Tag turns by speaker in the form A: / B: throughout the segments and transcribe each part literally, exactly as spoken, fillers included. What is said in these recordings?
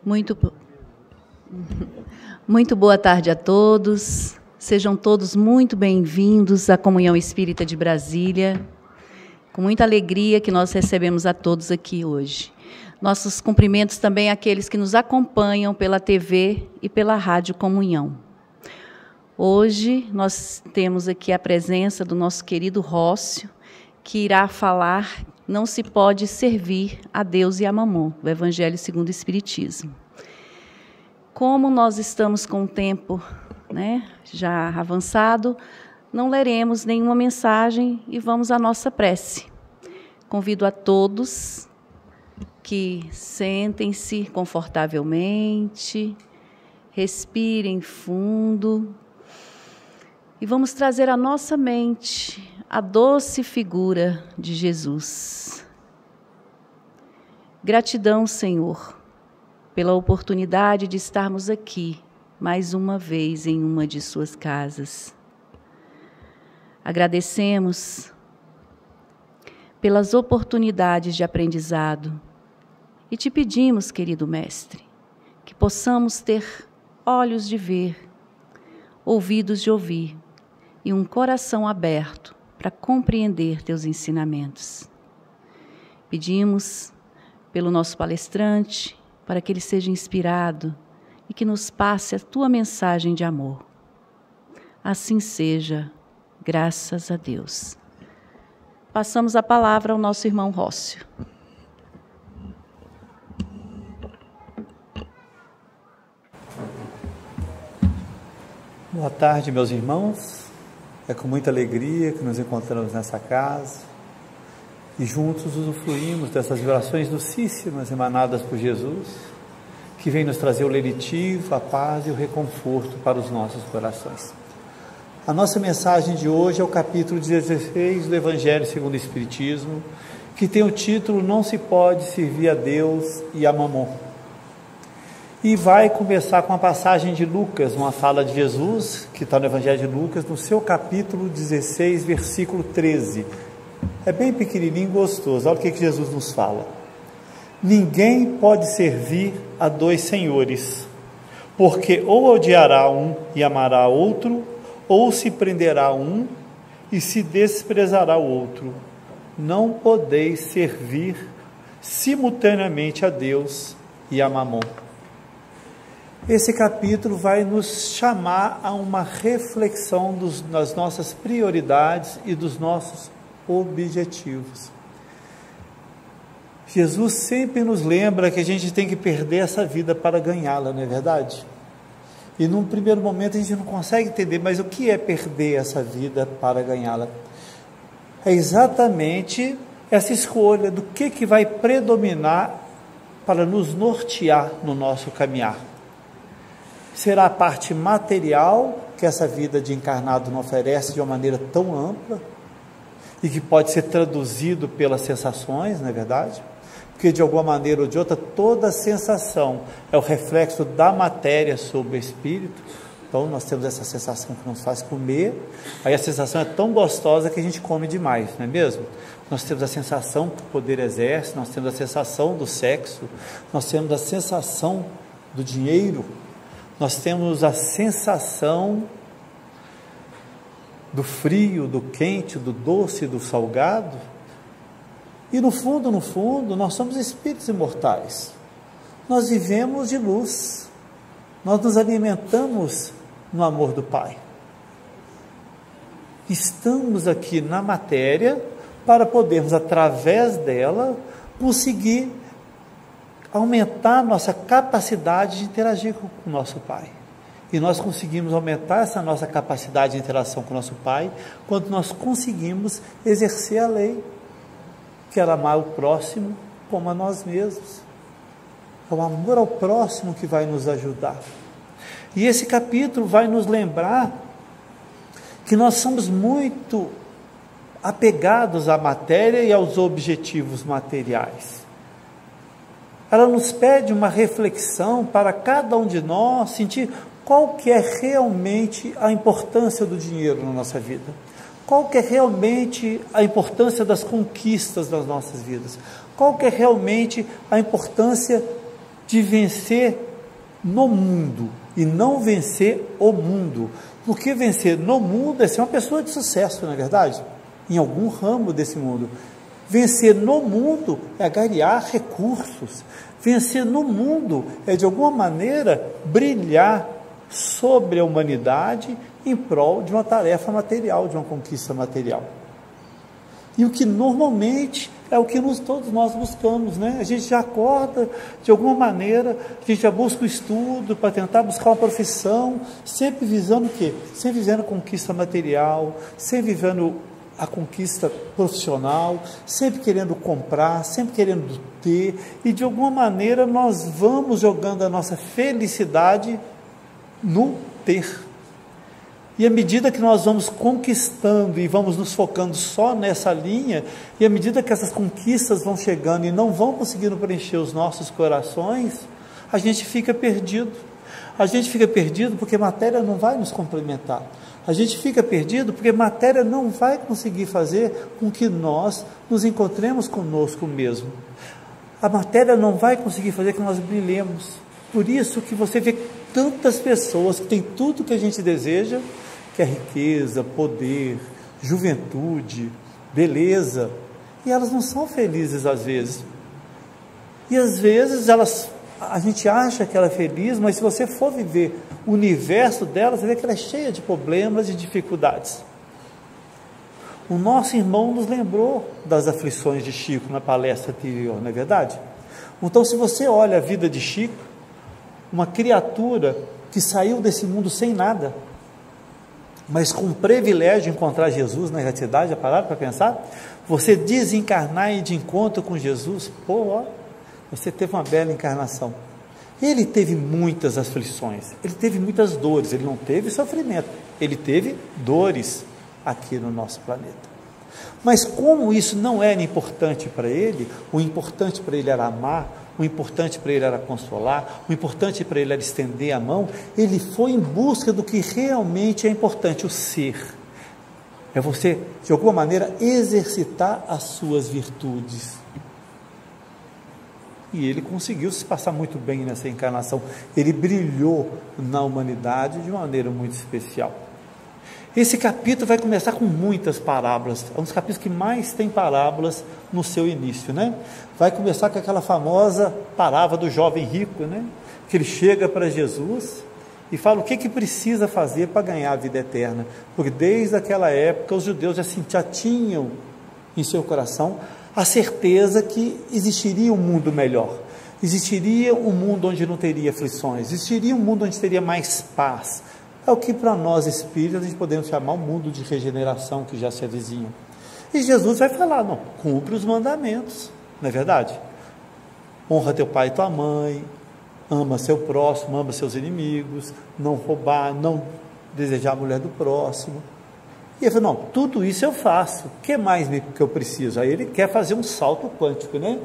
A: Muito, muito boa tarde a todos. Sejam todos muito bem-vindos à Comunhão Espírita de Brasília. Com muita alegria que nós recebemos a todos aqui hoje. Nossos cumprimentos também àqueles que nos acompanham pela T V e pela Rádio Comunhão. Hoje nós temos aqui a presença do nosso querido Rócio, que irá falar "Não se pode servir a Deus e a Mamon", do Evangelho segundo o Espiritismo. Como nós estamos com o tempo, né, já avançado, não leremos nenhuma mensagem e vamos à nossa prece. Convido a todos que sentem-se confortavelmente, respirem fundo e vamos trazer à nossa mente a doce figura de Jesus. Gratidão, Senhor, pela oportunidade de estarmos aqui mais uma vez em uma de suas casas. Agradecemos pelas oportunidades de aprendizado e te pedimos, querido Mestre, que possamos ter olhos de ver, ouvidos de ouvir e um coração aberto para compreender teus ensinamentos. Pedimos pelo nosso palestrante para que ele seja inspirado e que nos passe a tua mensagem de amor. Assim seja, graças a Deus. Passamos a palavra ao nosso irmão Rócio.
B: Boa tarde, meus irmãos. É com muita alegria que nos encontramos nessa casa e juntos usufruímos dessas vibrações docíssimas emanadas por Jesus, que vem nos trazer o lenitivo, a paz e o reconforto para os nossos corações. A nossa mensagem de hoje é o capítulo dezesseis do Evangelho segundo o Espiritismo, que tem o título "Não se pode servir a Deus e a Mamon". E vai começar com a passagem de Lucas, uma fala de Jesus, que está no Evangelho de Lucas, no seu capítulo dezesseis, versículo treze. É bem pequenininho e gostoso. Olha o que que Jesus nos fala. Ninguém pode servir a dois senhores, porque ou odiará um e amará outro, ou se prenderá um e se desprezará o outro. Não podeis servir simultaneamente a Deus e a Mamon. Esse capítulo vai nos chamar a uma reflexão dos, das nossas prioridades e dos nossos objetivos. Jesus sempre nos lembra que a gente tem que perder essa vida para ganhá-la, não é verdade? E num primeiro momento a gente não consegue entender, mas o que é perder essa vida para ganhá-la? É exatamente essa escolha do que, que vai predominar para nos nortear no nosso caminhar. Será a parte material que essa vida de encarnado não oferece de uma maneira tão ampla e que pode ser traduzido pelas sensações, não é verdade? Porque de alguma maneira ou de outra, toda sensação é o reflexo da matéria sobre o espírito. Então nós temos essa sensação que nos faz comer, aí a sensação é tão gostosa que a gente come demais, não é mesmo? Nós temos a sensação que o poder exerce, nós temos a sensação do sexo, nós temos a sensação do dinheiro, nós temos a sensação do frio, do quente, do doce, do salgado. E no fundo, no fundo, nós somos espíritos imortais. Nós vivemos de luz. Nós nos alimentamos no amor do Pai. Estamos aqui na matéria para podermos, através dela, conseguir aumentar nossa capacidade de interagir com o nosso Pai. E nós conseguimos aumentar essa nossa capacidade de interação com o nosso Pai quando nós conseguimos exercer a lei, que era amar o próximo como a nós mesmos. É o amor ao próximo que vai nos ajudar. E esse capítulo vai nos lembrar que nós somos muito apegados à matéria e aos objetivos materiais. Ela nos pede uma reflexão para cada um de nós sentir qual que é realmente a importância do dinheiro na nossa vida. Qual que é realmente a importância das conquistas das nossas vidas? Qual que é realmente a importância de vencer no mundo e não vencer o mundo. Porque vencer no mundo é ser uma pessoa de sucesso, não é verdade? Em algum ramo desse mundo. Vencer no mundo é agariar recursos. Vencer no mundo é, de alguma maneira, brilhar sobre a humanidade em prol de uma tarefa material, de uma conquista material. E o que normalmente é o que nós, todos nós buscamos, né? A gente já acorda, de alguma maneira, a gente já busca o estudo para tentar buscar uma profissão, sempre visando o quê? Sempre visando a conquista material, sempre vivendo a conquista profissional, sempre querendo comprar, sempre querendo ter, e de alguma maneira nós vamos jogando a nossa felicidade no ter. E à medida que nós vamos conquistando e vamos nos focando só nessa linha, e à medida que essas conquistas vão chegando e não vão conseguindo preencher os nossos corações, a gente fica perdido. A gente fica perdido porque matéria não vai nos complementar. A gente fica perdido porque matéria não vai conseguir fazer com que nós nos encontremos conosco mesmo. A matéria não vai conseguir fazer com que nós brilhemos. Por isso que você vê tantas pessoas que têm tudo que a gente deseja, que é riqueza, poder, juventude, beleza, e elas não são felizes às vezes. E às vezes elas, a gente acha que ela é feliz, mas se você for viver o universo dela, você vê que ela é cheia de problemas e dificuldades. O nosso irmão nos lembrou das aflições de Chico na palestra anterior, não é verdade? Então, se você olha a vida de Chico, uma criatura que saiu desse mundo sem nada, mas com o privilégio de encontrar Jesus na realidade, já pararam para pensar? Você desencarnar e ir de encontro com Jesus, pô, ó, você teve uma bela encarnação. Ele teve muitas aflições, ele teve muitas dores, ele não teve sofrimento, ele teve dores aqui no nosso planeta. Mas como isso não era importante para ele, o importante para ele era amar, o importante para ele era consolar, o importante para ele era estender a mão, ele foi em busca do que realmente é importante, o ser. É você, de alguma maneira, exercitar as suas virtudes. E ele conseguiu se passar muito bem nessa encarnação. Ele brilhou na humanidade de uma maneira muito especial. Esse capítulo vai começar com muitas parábolas, é um dos capítulos que mais tem parábolas no seu início, né? Vai começar com aquela famosa parábola do jovem rico, né? Que ele chega para Jesus e fala o que que precisa fazer para ganhar a vida eterna, porque desde aquela época os judeus já, já tinham em seu coração a certeza que existiria um mundo melhor, existiria um mundo onde não teria aflições, existiria um mundo onde teria mais paz. É o que para nós espíritas a gente podemos chamar um mundo de regeneração que já se avizinha. E Jesus vai falar, não, cumpre os mandamentos, não é verdade? Honra teu pai e tua mãe, ama seu próximo, ama seus inimigos, não roubar, não desejar a mulher do próximo. E ele falou, não, tudo isso eu faço, o que mais que eu preciso? Aí ele quer fazer um salto quântico, né?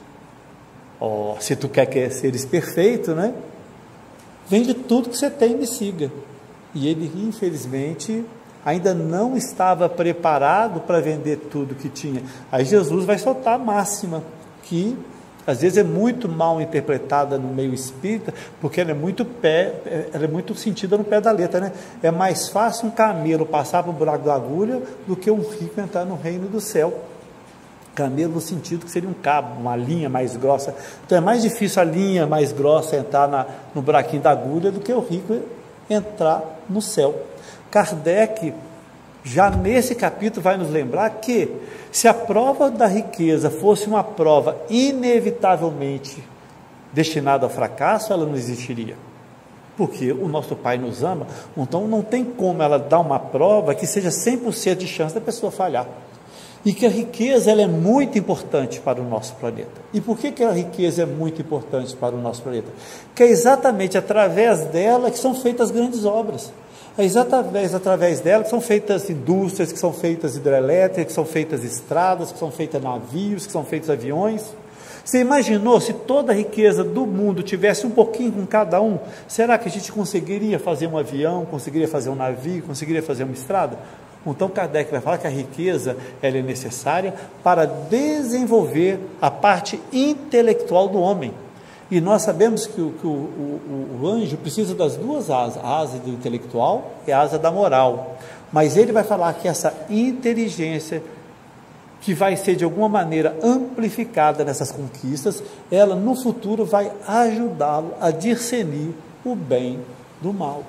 B: Oh, se tu quer, quer seres perfeito, né? Vende tudo que você tem e me siga. E ele, infelizmente, ainda não estava preparado para vender tudo que tinha. Aí Jesus vai soltar a máxima, que às vezes é muito mal interpretada no meio espírita, porque ela é muito, pé, ela é muito sentida no pé da letra, né? É mais fácil um camelo passar para o buraco da agulha do que um rico entrar no reino do céu. Camelo no sentido que seria um cabo, uma linha mais grossa. Então é mais difícil a linha mais grossa entrar na, no buraquinho da agulha do que o rico entrar no céu. Kardec, já nesse capítulo, vai nos lembrar que se a prova da riqueza fosse uma prova inevitavelmente destinada ao fracasso, ela não existiria. Porque o nosso Pai nos ama, então não tem como ela dar uma prova que seja cem por cento de chance da pessoa falhar. E que a riqueza ela é muito importante para o nosso planeta. E por que, que a riqueza é muito importante para o nosso planeta? Que é exatamente através dela que são feitas grandes obras. É exatamente através dela que são feitas indústrias, que são feitas hidrelétricas, que são feitas estradas, que são feitas navios, que são feitos aviões. Você imaginou se toda a riqueza do mundo tivesse um pouquinho com cada um? Será que a gente conseguiria fazer um avião, conseguiria fazer um navio, conseguiria fazer uma estrada? Então Kardec vai falar que a riqueza ela é necessária para desenvolver a parte intelectual do homem. E nós sabemos que, o, que o, o, o anjo precisa das duas asas, a asa do intelectual e a asa da moral. Mas ele vai falar que essa inteligência, que vai ser de alguma maneira amplificada nessas conquistas, ela no futuro vai ajudá-lo a discernir o bem do mal.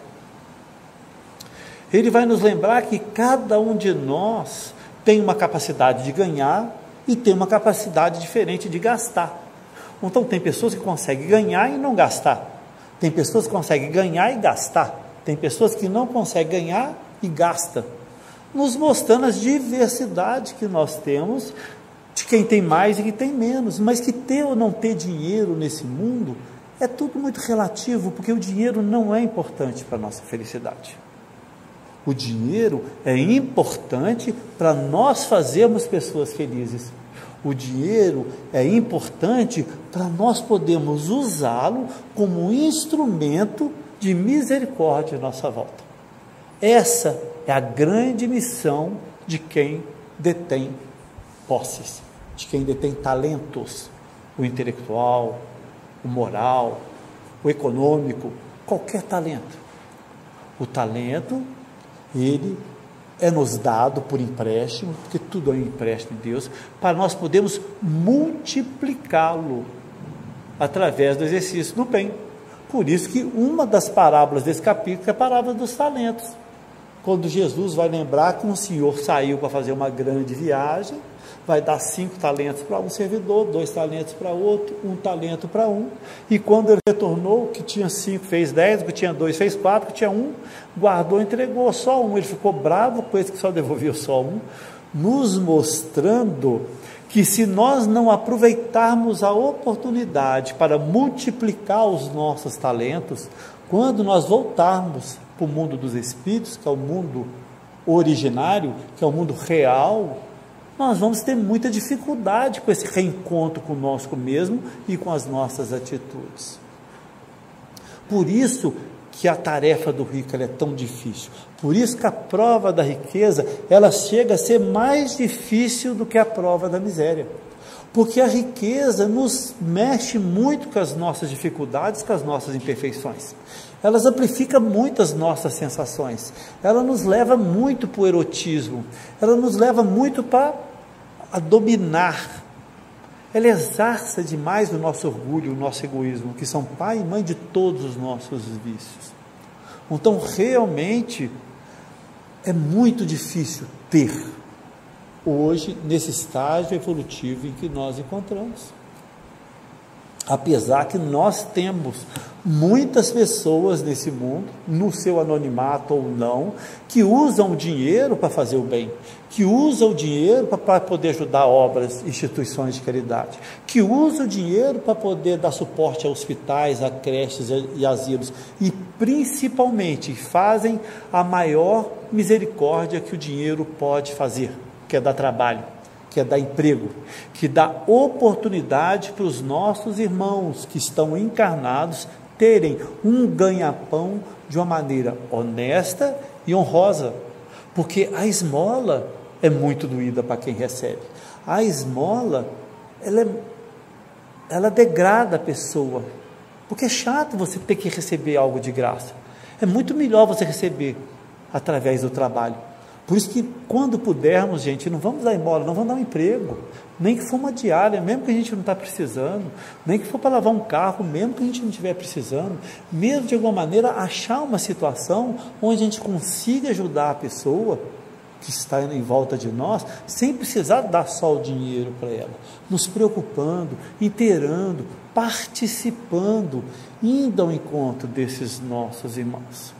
B: Ele vai nos lembrar que cada um de nós tem uma capacidade de ganhar e tem uma capacidade diferente de gastar. Então tem pessoas que conseguem ganhar e não gastar, tem pessoas que conseguem ganhar e gastar, tem pessoas que não conseguem ganhar e gastam, nos mostrando as diversidades que nós temos, de quem tem mais e quem tem menos. Mas que ter ou não ter dinheiro nesse mundo é tudo muito relativo, porque o dinheiro não é importante para a nossa felicidade. O dinheiro é importante para nós fazermos pessoas felizes. O dinheiro é importante para nós podermos usá-lo como um instrumento de misericórdia à nossa volta. Essa é a grande missão de quem detém posses, de quem detém talentos, o intelectual, o moral, o econômico, qualquer talento. O talento, ele é nos dado por empréstimo, porque tudo é um empréstimo de Deus, para nós podermos multiplicá-lo através do exercício do bem. Por isso que uma das parábolas desse capítulo é a parábola dos talentos. Quando Jesus vai lembrar que um senhor saiu para fazer uma grande viagem, vai dar cinco talentos para um servidor, dois talentos para outro, um talento para um, e quando ele retornou, que tinha cinco fez dez, que tinha dois fez quatro, que tinha um, guardou e entregou só um. Ele ficou bravo com esse que só devolvia só um, nos mostrando que se nós não aproveitarmos a oportunidade para multiplicar os nossos talentos, quando nós voltarmos para o mundo dos espíritos, que é o mundo originário, que é o mundo real, nós vamos ter muita dificuldade com esse reencontro conosco mesmo e com as nossas atitudes. Por isso que a tarefa do rico ela é tão difícil. Por isso que a prova da riqueza, ela chega a ser mais difícil do que a prova da miséria. Porque a riqueza nos mexe muito com as nossas dificuldades, com as nossas imperfeições. Elas amplificam muito as nossas sensações. Ela nos leva muito para o erotismo. Ela nos leva muito para a dominar. Ela exarça demais o nosso orgulho, o nosso egoísmo, que são pai e mãe de todos os nossos vícios. Então, realmente, é muito difícil ter, hoje, nesse estágio evolutivo em que nós encontramos. Apesar que nós temos muitas pessoas nesse mundo, no seu anonimato ou não, que usam o dinheiro para fazer o bem, que usam o dinheiro para poder ajudar obras, instituições de caridade, que usam o dinheiro para poder dar suporte a hospitais, a creches e asilos, e principalmente fazem a maior misericórdia que o dinheiro pode fazer, que é dar trabalho, que é dar emprego, que dá oportunidade para os nossos irmãos que estão encarnados terem um ganha-pão de uma maneira honesta e honrosa, porque a esmola é muito doída para quem recebe. A esmola, ela, é, ela degrada a pessoa, porque é chato você ter que receber algo de graça. É muito melhor você receber através do trabalho. Por isso que quando pudermos, gente, não vamos dar esmola, não vamos dar um emprego, nem que for uma diária, mesmo que a gente não está precisando, nem que for para lavar um carro, mesmo que a gente não estiver precisando, mesmo de alguma maneira achar uma situação onde a gente consiga ajudar a pessoa que está em volta de nós, sem precisar dar só o dinheiro para ela, nos preocupando, inteirando, participando, indo ao encontro desses nossos irmãos.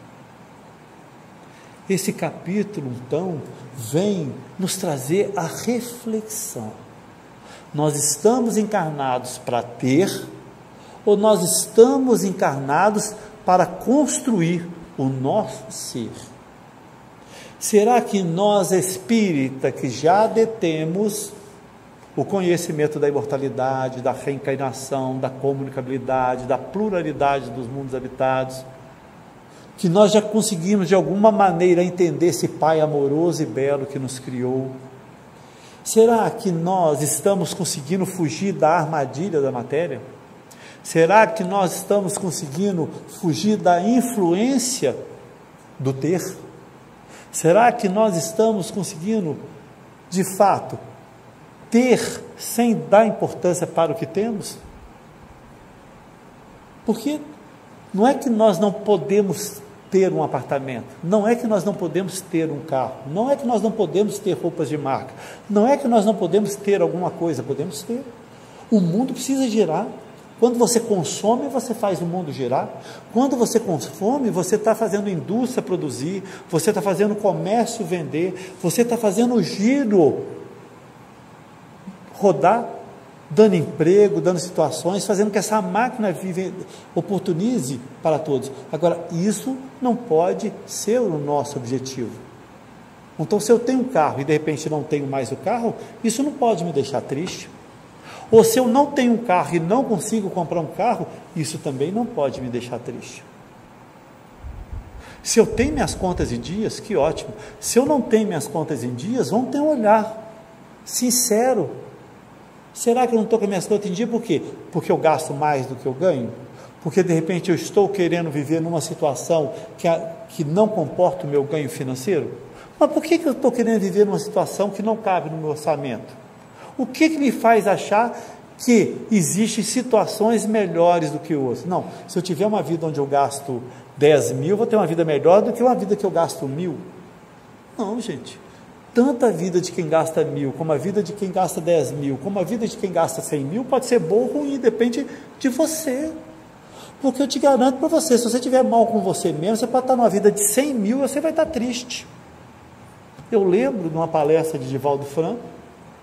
B: Esse capítulo, então, vem nos trazer a reflexão. Nós estamos encarnados para ter, ou nós estamos encarnados para construir o nosso ser? Será que nós, espírita, que já detemos o conhecimento da imortalidade, da reencarnação, da comunicabilidade, da pluralidade dos mundos habitados, que nós já conseguimos de alguma maneira entender esse Pai amoroso e belo que nos criou? Será que nós estamos conseguindo fugir da armadilha da matéria? Será que nós estamos conseguindo fugir da influência do ter? Será que nós estamos conseguindo, de fato, ter sem dar importância para o que temos? Porque não é que nós não podemos ter um apartamento, não é que nós não podemos ter um carro, não é que nós não podemos ter roupas de marca, não é que nós não podemos ter alguma coisa, podemos ter. O mundo precisa girar. Quando você consome, você faz o mundo girar. Quando você consome, você está fazendo indústria produzir, você está fazendo comércio vender, você está fazendo o giro rodar, dando emprego, dando situações, fazendo que essa máquina vive, oportunize para todos. Agora, isso não pode ser o nosso objetivo. Então, se eu tenho um carro e de repente não tenho mais o carro, isso não pode me deixar triste. Ou se eu não tenho um carro e não consigo comprar um carro, isso também não pode me deixar triste. Se eu tenho minhas contas em dias, que ótimo. Se eu não tenho minhas contas em dias, vamos ter um olhar sincero. Será que eu não estou com as minhas contas em dia? Por quê? Porque eu gasto mais do que eu ganho? Porque de repente eu estou querendo viver numa situação que, a, que não comporta o meu ganho financeiro? Mas por que, que eu estou querendo viver numa situação que não cabe no meu orçamento? O que, que me faz achar que existem situações melhores do que outras? Não, se eu tiver uma vida onde eu gasto dez mil, eu vou ter uma vida melhor do que uma vida que eu gasto mil. Não, gente. Tanto a vida de quem gasta mil, como a vida de quem gasta dez mil, como a vida de quem gasta cem mil, pode ser boa ou ruim, depende de você. Porque eu te garanto para você, se você estiver mal com você mesmo, você pode estar numa vida de cem mil e você vai estar triste. Eu lembro de uma palestra de Divaldo Franco.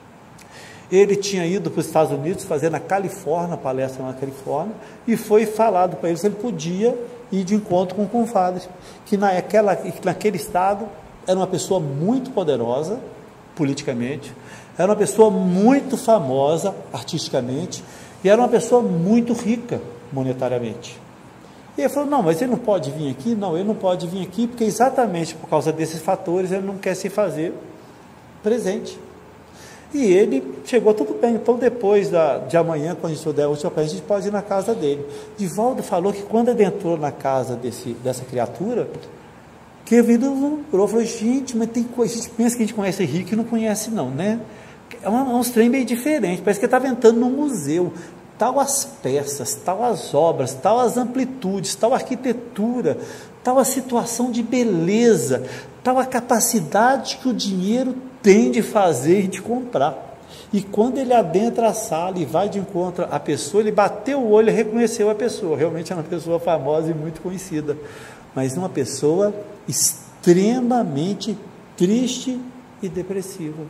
B: Ele tinha ido para os Estados Unidos fazer na Califórnia, palestra na Califórnia, e foi falado para ele se ele podia ir de encontro com o confrade, que naquela, naquele estado era uma pessoa muito poderosa politicamente, era uma pessoa muito famosa artisticamente, e era uma pessoa muito rica monetariamente. E ele falou, não, mas ele não pode vir aqui? Não, ele não pode vir aqui, porque exatamente por causa desses fatores ele não quer se fazer presente. E ele chegou, tudo bem, então depois da, de amanhã, quando a gente der a última coisa, a gente pode ir na casa dele. Divaldo falou que quando ele entrou na casa desse, dessa criatura, que ele virou, falou, gente, mas tem coisa, a gente pensa que a gente conhece rico e não conhece não, né? É um, um trem meio diferente, parece que ele estava entrando num museu, tal as peças, tal as obras, tal as amplitudes, tal a arquitetura, tal a situação de beleza, tal a capacidade que o dinheiro tem de fazer e de comprar. E quando ele adentra a sala e vai de encontro à pessoa, ele bateu o olho e reconheceu a pessoa, realmente é uma pessoa famosa e muito conhecida, mas uma pessoa extremamente triste e depressiva.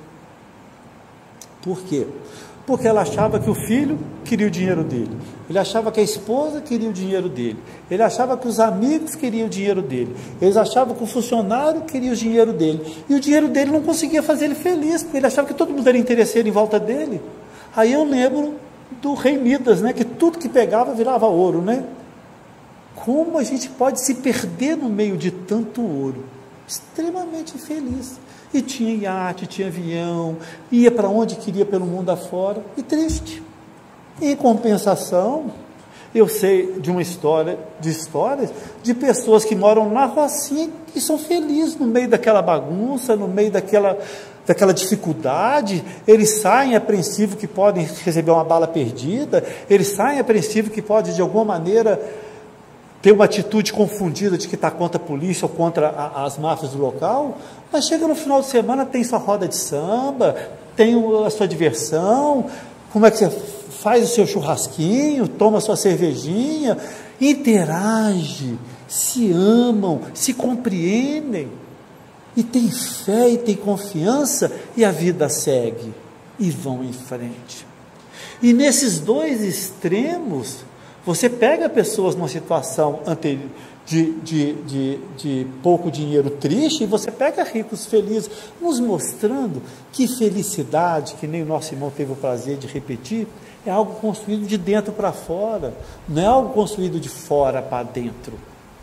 B: Por quê? Porque ela achava que o filho queria o dinheiro dele, ele achava que a esposa queria o dinheiro dele, ele achava que os amigos queriam o dinheiro dele, eles achavam que o funcionário queria o dinheiro dele, e o dinheiro dele não conseguia fazer ele feliz, porque ele achava que todo mundo era interesseiro em volta dele. Aí eu lembro do rei Midas, né, que tudo que pegava virava ouro, né? Como a gente pode se perder no meio de tanto ouro? Extremamente infeliz. E tinha iate, tinha avião, ia para onde queria pelo mundo afora, e triste. Em compensação, eu sei de uma história, de histórias, de pessoas que moram na rocinha e são felizes no meio daquela bagunça, no meio daquela, daquela dificuldade. Eles saem apreensivos que podem receber uma bala perdida, eles saem apreensivos que podem, de alguma maneira, ter uma atitude confundida de que está contra a polícia ou contra a, as máfias do local, mas chega no final de semana, tem sua roda de samba, tem a sua diversão, como é que você faz o seu churrasquinho, toma a sua cervejinha, interage, se amam, se compreendem, e tem fé e tem confiança, e a vida segue, e vão em frente. E nesses dois extremos, você pega pessoas numa situação anterior, de, de, de, de pouco dinheiro triste, e você pega ricos felizes, nos mostrando que felicidade, que nem o nosso irmão teve o prazer de repetir, é algo construído de dentro para fora, não é algo construído de fora para dentro.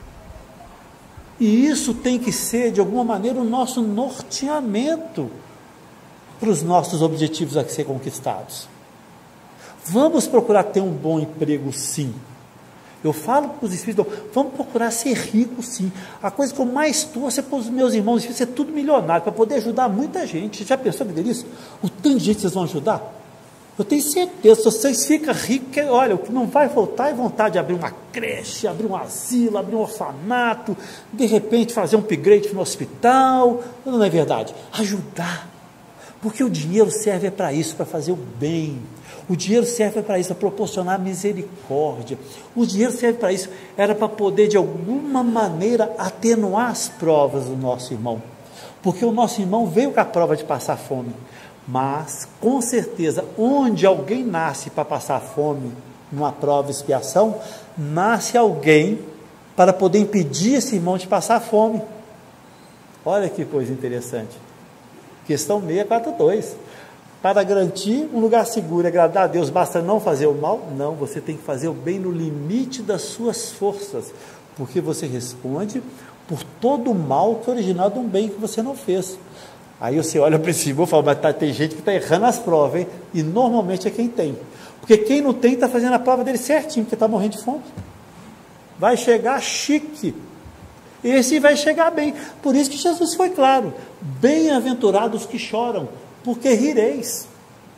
B: E isso tem que ser, de alguma maneira, o nosso norteamento para os nossos objetivos a ser conquistados. Vamos procurar ter um bom emprego, sim. Eu falo para os espíritos, vamos procurar ser ricos, sim. A coisa que eu mais torço é para os meus irmãos espíritos ser tudo milionário, para poder ajudar muita gente. Já pensou que delícia? O tanto de gente que vocês vão ajudar? Eu tenho certeza, se vocês ficam ricos, olha, o que não vai faltar é vontade de abrir uma creche, abrir um asilo, abrir um orfanato, de repente fazer um upgrade no hospital, não é verdade? Ajudar, porque o dinheiro serve para isso, para fazer o bem, o dinheiro serve para isso, para proporcionar misericórdia, o dinheiro serve para isso, era para poder de alguma maneira atenuar as provas do nosso irmão, porque o nosso irmão veio com a prova de passar fome, mas, com certeza, onde alguém nasce para passar fome, numa prova de expiação, nasce alguém para poder impedir esse irmão de passar fome. Olha que coisa interessante. Questão seiscentos e quarenta e dois. Para garantir um lugar seguro e agradar a Deus, basta não fazer o mal? Não, você tem que fazer o bem no limite das suas forças, porque você responde por todo o mal que é originado de um bem que você não fez. Aí você olha para esse e fala, mas tá, tem gente que está errando as provas, hein? E normalmente é quem tem. Porque quem não tem está fazendo a prova dele certinho, porque está morrendo de fome. Vai chegar chique. Esse vai chegar bem. Por isso que Jesus foi claro. Bem-aventurados que choram, porque rireis.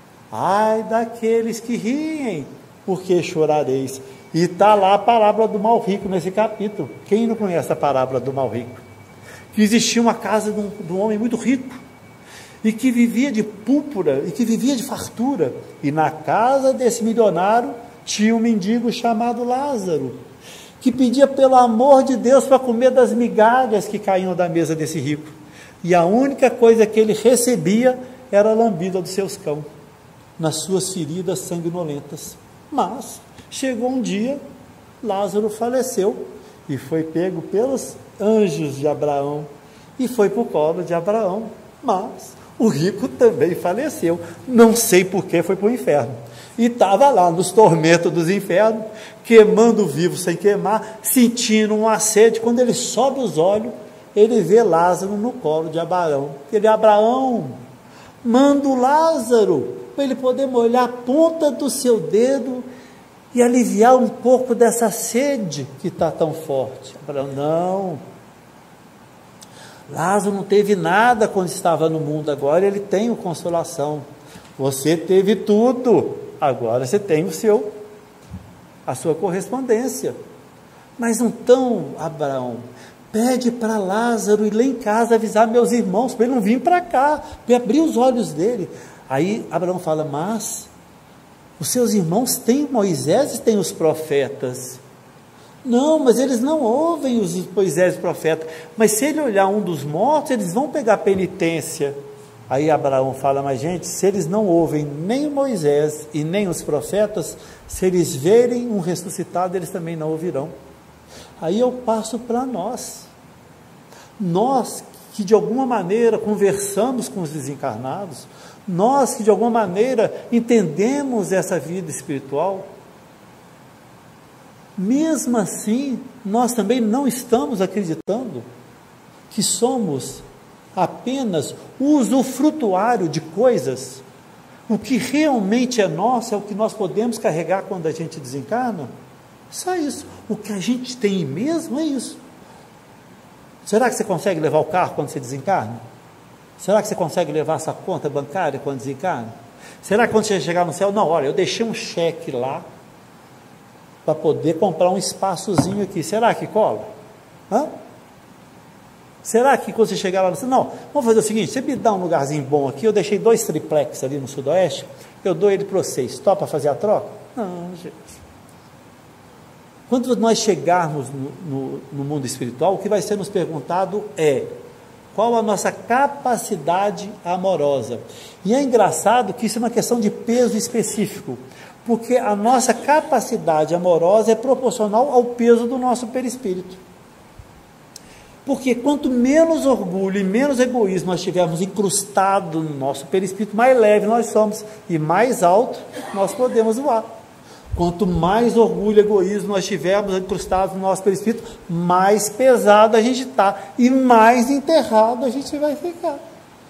B: Ai daqueles que riem, porque chorareis. E está lá a parábola do mal rico nesse capítulo. Quem não conhece a parábola do mal rico? Que existia uma casa de um, de um homem muito rico, e que vivia de púrpura, e que vivia de fartura, e na casa desse milionário tinha um mendigo chamado Lázaro, que pedia pelo amor de Deus para comer das migalhas que caíam da mesa desse rico, e a única coisa que ele recebia era a lambida dos seus cães, nas suas feridas sanguinolentas. Mas chegou um dia, Lázaro faleceu, e foi pego pelos anjos de Abraão, e foi para o colo de Abraão, mas o rico também faleceu, não sei por que foi para o inferno, e estava lá nos tormentos dos infernos, queimando vivo sem queimar, sentindo um assédio. Quando ele sobe os olhos, ele vê Lázaro no colo de Abraão. Ele, Abraão, manda o Lázaro, para ele poder molhar a ponta do seu dedo, e aliviar um pouco dessa sede que está tão forte. Abraão, não, Lázaro não teve nada quando estava no mundo, agora ele tem consolação. Você teve tudo, agora você tem o seu, a sua correspondência. Mas então, Abraão, pede para Lázaro ir lá em casa avisar meus irmãos, para ele não vir para cá, para abrir os olhos dele. Aí Abraão fala, mas os seus irmãos têm Moisés e têm os profetas. Não, mas eles não ouvem os Moisés e os profetas. Mas se ele olhar um dos mortos, eles vão pegar penitência. Aí Abraão fala, mas gente, se eles não ouvem nem Moisés e nem os profetas, se eles verem um ressuscitado, eles também não ouvirão. Aí eu passo para nós. Nós que de alguma maneira conversamos com os desencarnados, nós que de alguma maneira entendemos essa vida espiritual, mesmo assim, nós também não estamos acreditando que somos apenas o usufrutuário de coisas. O que realmente é nosso é o que nós podemos carregar quando a gente desencarna. Só isso. O que a gente tem mesmo é isso. Será que você consegue levar o carro quando você desencarna? Será que você consegue levar essa conta bancária quando desencarna? Será que quando você chegar no céu, não, olha, eu deixei um cheque lá para poder comprar um espaçozinho aqui. Será que cola? Hã? Será que quando você chegar lá, não, vamos fazer o seguinte, você me dá um lugarzinho bom aqui, eu deixei dois triplex ali no sudoeste, eu dou ele para vocês, topa fazer a troca? Não, gente. Quando nós chegarmos no, no, no mundo espiritual, o que vai ser nos perguntado é, qual a nossa capacidade amorosa? E é engraçado que isso é uma questão de peso específico, porque a nossa capacidade amorosa é proporcional ao peso do nosso perispírito. Porque quanto menos orgulho e menos egoísmo nós tivermos incrustado no nosso perispírito, mais leve nós somos e mais alto nós podemos voar. Quanto mais orgulho e egoísmo nós tivermos incrustados no nosso perispírito, mais pesado a gente está e mais enterrado a gente vai ficar.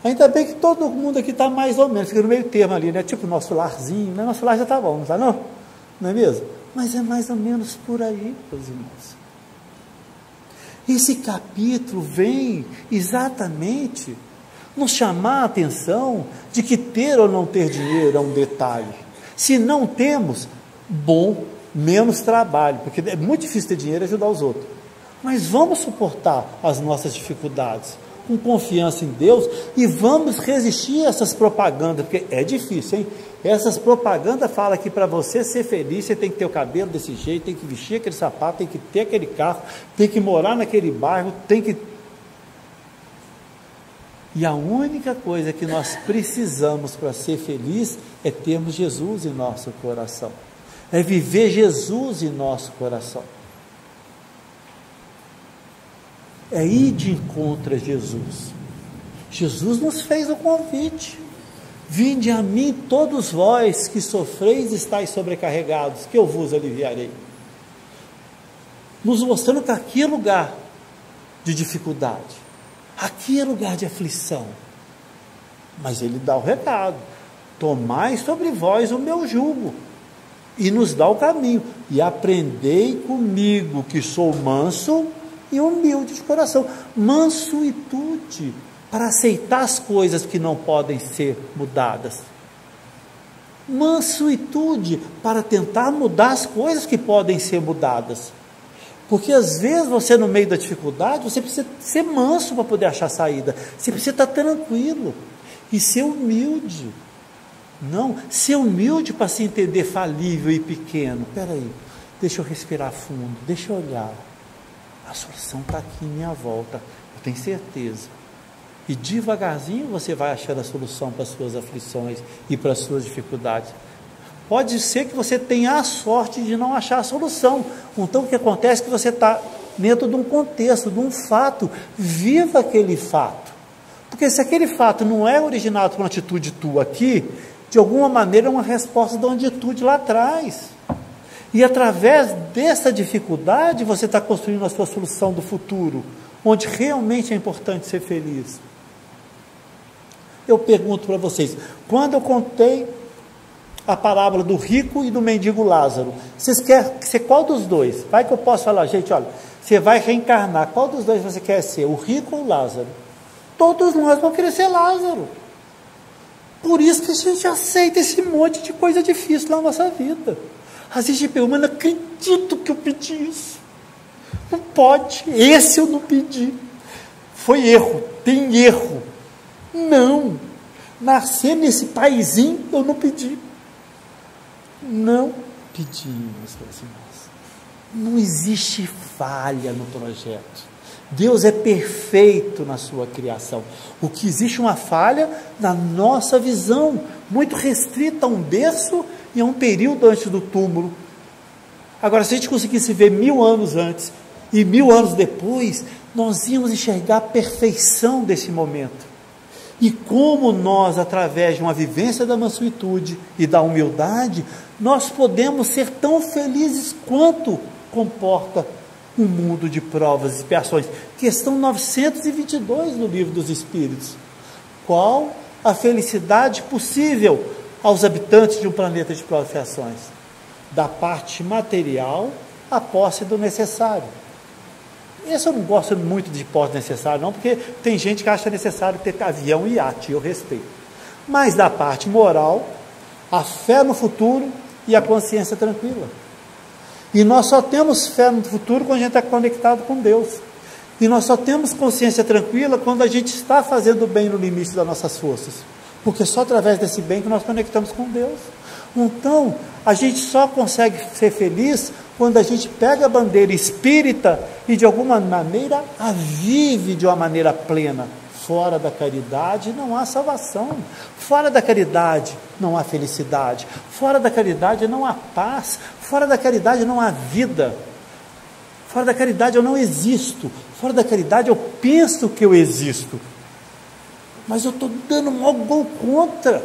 B: Ainda bem que todo mundo aqui está mais ou menos, fica no meio termo ali, né? Tipo nosso larzinho, né? Nosso lar já está bom, não está não? Não é mesmo? Mas é mais ou menos por aí, meus irmãos. Esse capítulo vem exatamente nos chamar a atenção de que ter ou não ter dinheiro é um detalhe. Se não temos, bom, menos trabalho, porque é muito difícil ter dinheiro e ajudar os outros. Mas vamos suportar as nossas dificuldades com confiança em Deus e vamos resistir a essas propagandas, porque é difícil, hein? Essas propagandas falam que para você ser feliz, você tem que ter o cabelo desse jeito, tem que vestir aquele sapato, tem que ter aquele carro, tem que morar naquele bairro, tem que... E a única coisa que nós precisamos para ser feliz é termos Jesus em nosso coração, é viver Jesus em nosso coração. É ir de encontro a Jesus. Jesus nos fez o convite: vinde a mim todos vós que sofreis e estáis sobrecarregados, que eu vos aliviarei. Nos mostrando que aqui é lugar de dificuldade, aqui é lugar de aflição, mas ele dá o recado: tomai sobre vós o meu jugo, e nos dá o caminho, e aprendei comigo, que sou manso e humilde de coração. Mansuetude para aceitar as coisas que não podem ser mudadas. Mansuetude para tentar mudar as coisas que podem ser mudadas. Porque às vezes você, no meio da dificuldade, você precisa ser manso para poder achar saída. Você precisa estar tranquilo e ser humilde. Não, ser humilde para se entender falível e pequeno. Espera aí, deixa eu respirar fundo, deixa eu olhar. A solução está aqui em minha volta, eu tenho certeza. E devagarzinho você vai achando a solução para as suas aflições e para as suas dificuldades. Pode ser que você tenha a sorte de não achar a solução. Então o que acontece é que você está dentro de um contexto, de um fato. Viva aquele fato. Porque se aquele fato não é originado por uma atitude tua aqui, de alguma maneira é uma resposta de uma atitude lá atrás. E através dessa dificuldade você está construindo a sua solução do futuro, onde realmente é importante ser feliz. Eu pergunto para vocês, quando eu contei a parábola do rico e do mendigo Lázaro, vocês querem ser qual dos dois? Vai que eu posso falar, gente, olha, você vai reencarnar, qual dos dois você quer ser, o rico ou o Lázaro? Todos nós vamos querer ser Lázaro. Por isso que a gente aceita esse monte de coisa difícil na nossa vida. Às vezes a gente pergunta, mas não acredito que eu pedi isso. Não pode, esse eu não pedi. Foi erro, tem erro. Não, nascer nesse paizinho eu não pedi. Não pedimos, meus irmãos. Não existe falha no projeto. Deus é perfeito na sua criação. O que existe uma falha na nossa visão, muito restrita a um berço e a um período antes do túmulo. Agora, se a gente conseguisse ver mil anos antes e mil anos depois, nós íamos enxergar a perfeição desse momento. E como nós, através de uma vivência da mansuetude e da humildade, nós podemos ser tão felizes quanto comporta um mundo de provas e expiações. Questão novecentos e vinte e dois no Livro dos Espíritos. Qual a felicidade possível aos habitantes de um planeta de provas e expiações? Da parte material à posse do necessário. Esse eu não gosto muito de posse necessário, não, porque tem gente que acha necessário ter avião e iate, eu respeito. Mas da parte moral, a fé no futuro e a consciência tranquila. E nós só temos fé no futuro quando a gente está conectado com Deus. E nós só temos consciência tranquila quando a gente está fazendo o bem no limite das nossas forças. Porque só através desse bem que nós conectamos com Deus. Então, a gente só consegue ser feliz quando a gente pega a bandeira espírita e de alguma maneira a vive de uma maneira plena. Fora da caridade não há salvação. Fora da caridade não há felicidade. Fora da caridade não há paz. Fora da caridade não há vida. Fora da caridade eu não existo. Fora da caridade eu penso que eu existo. Mas eu estou dando um gol contra.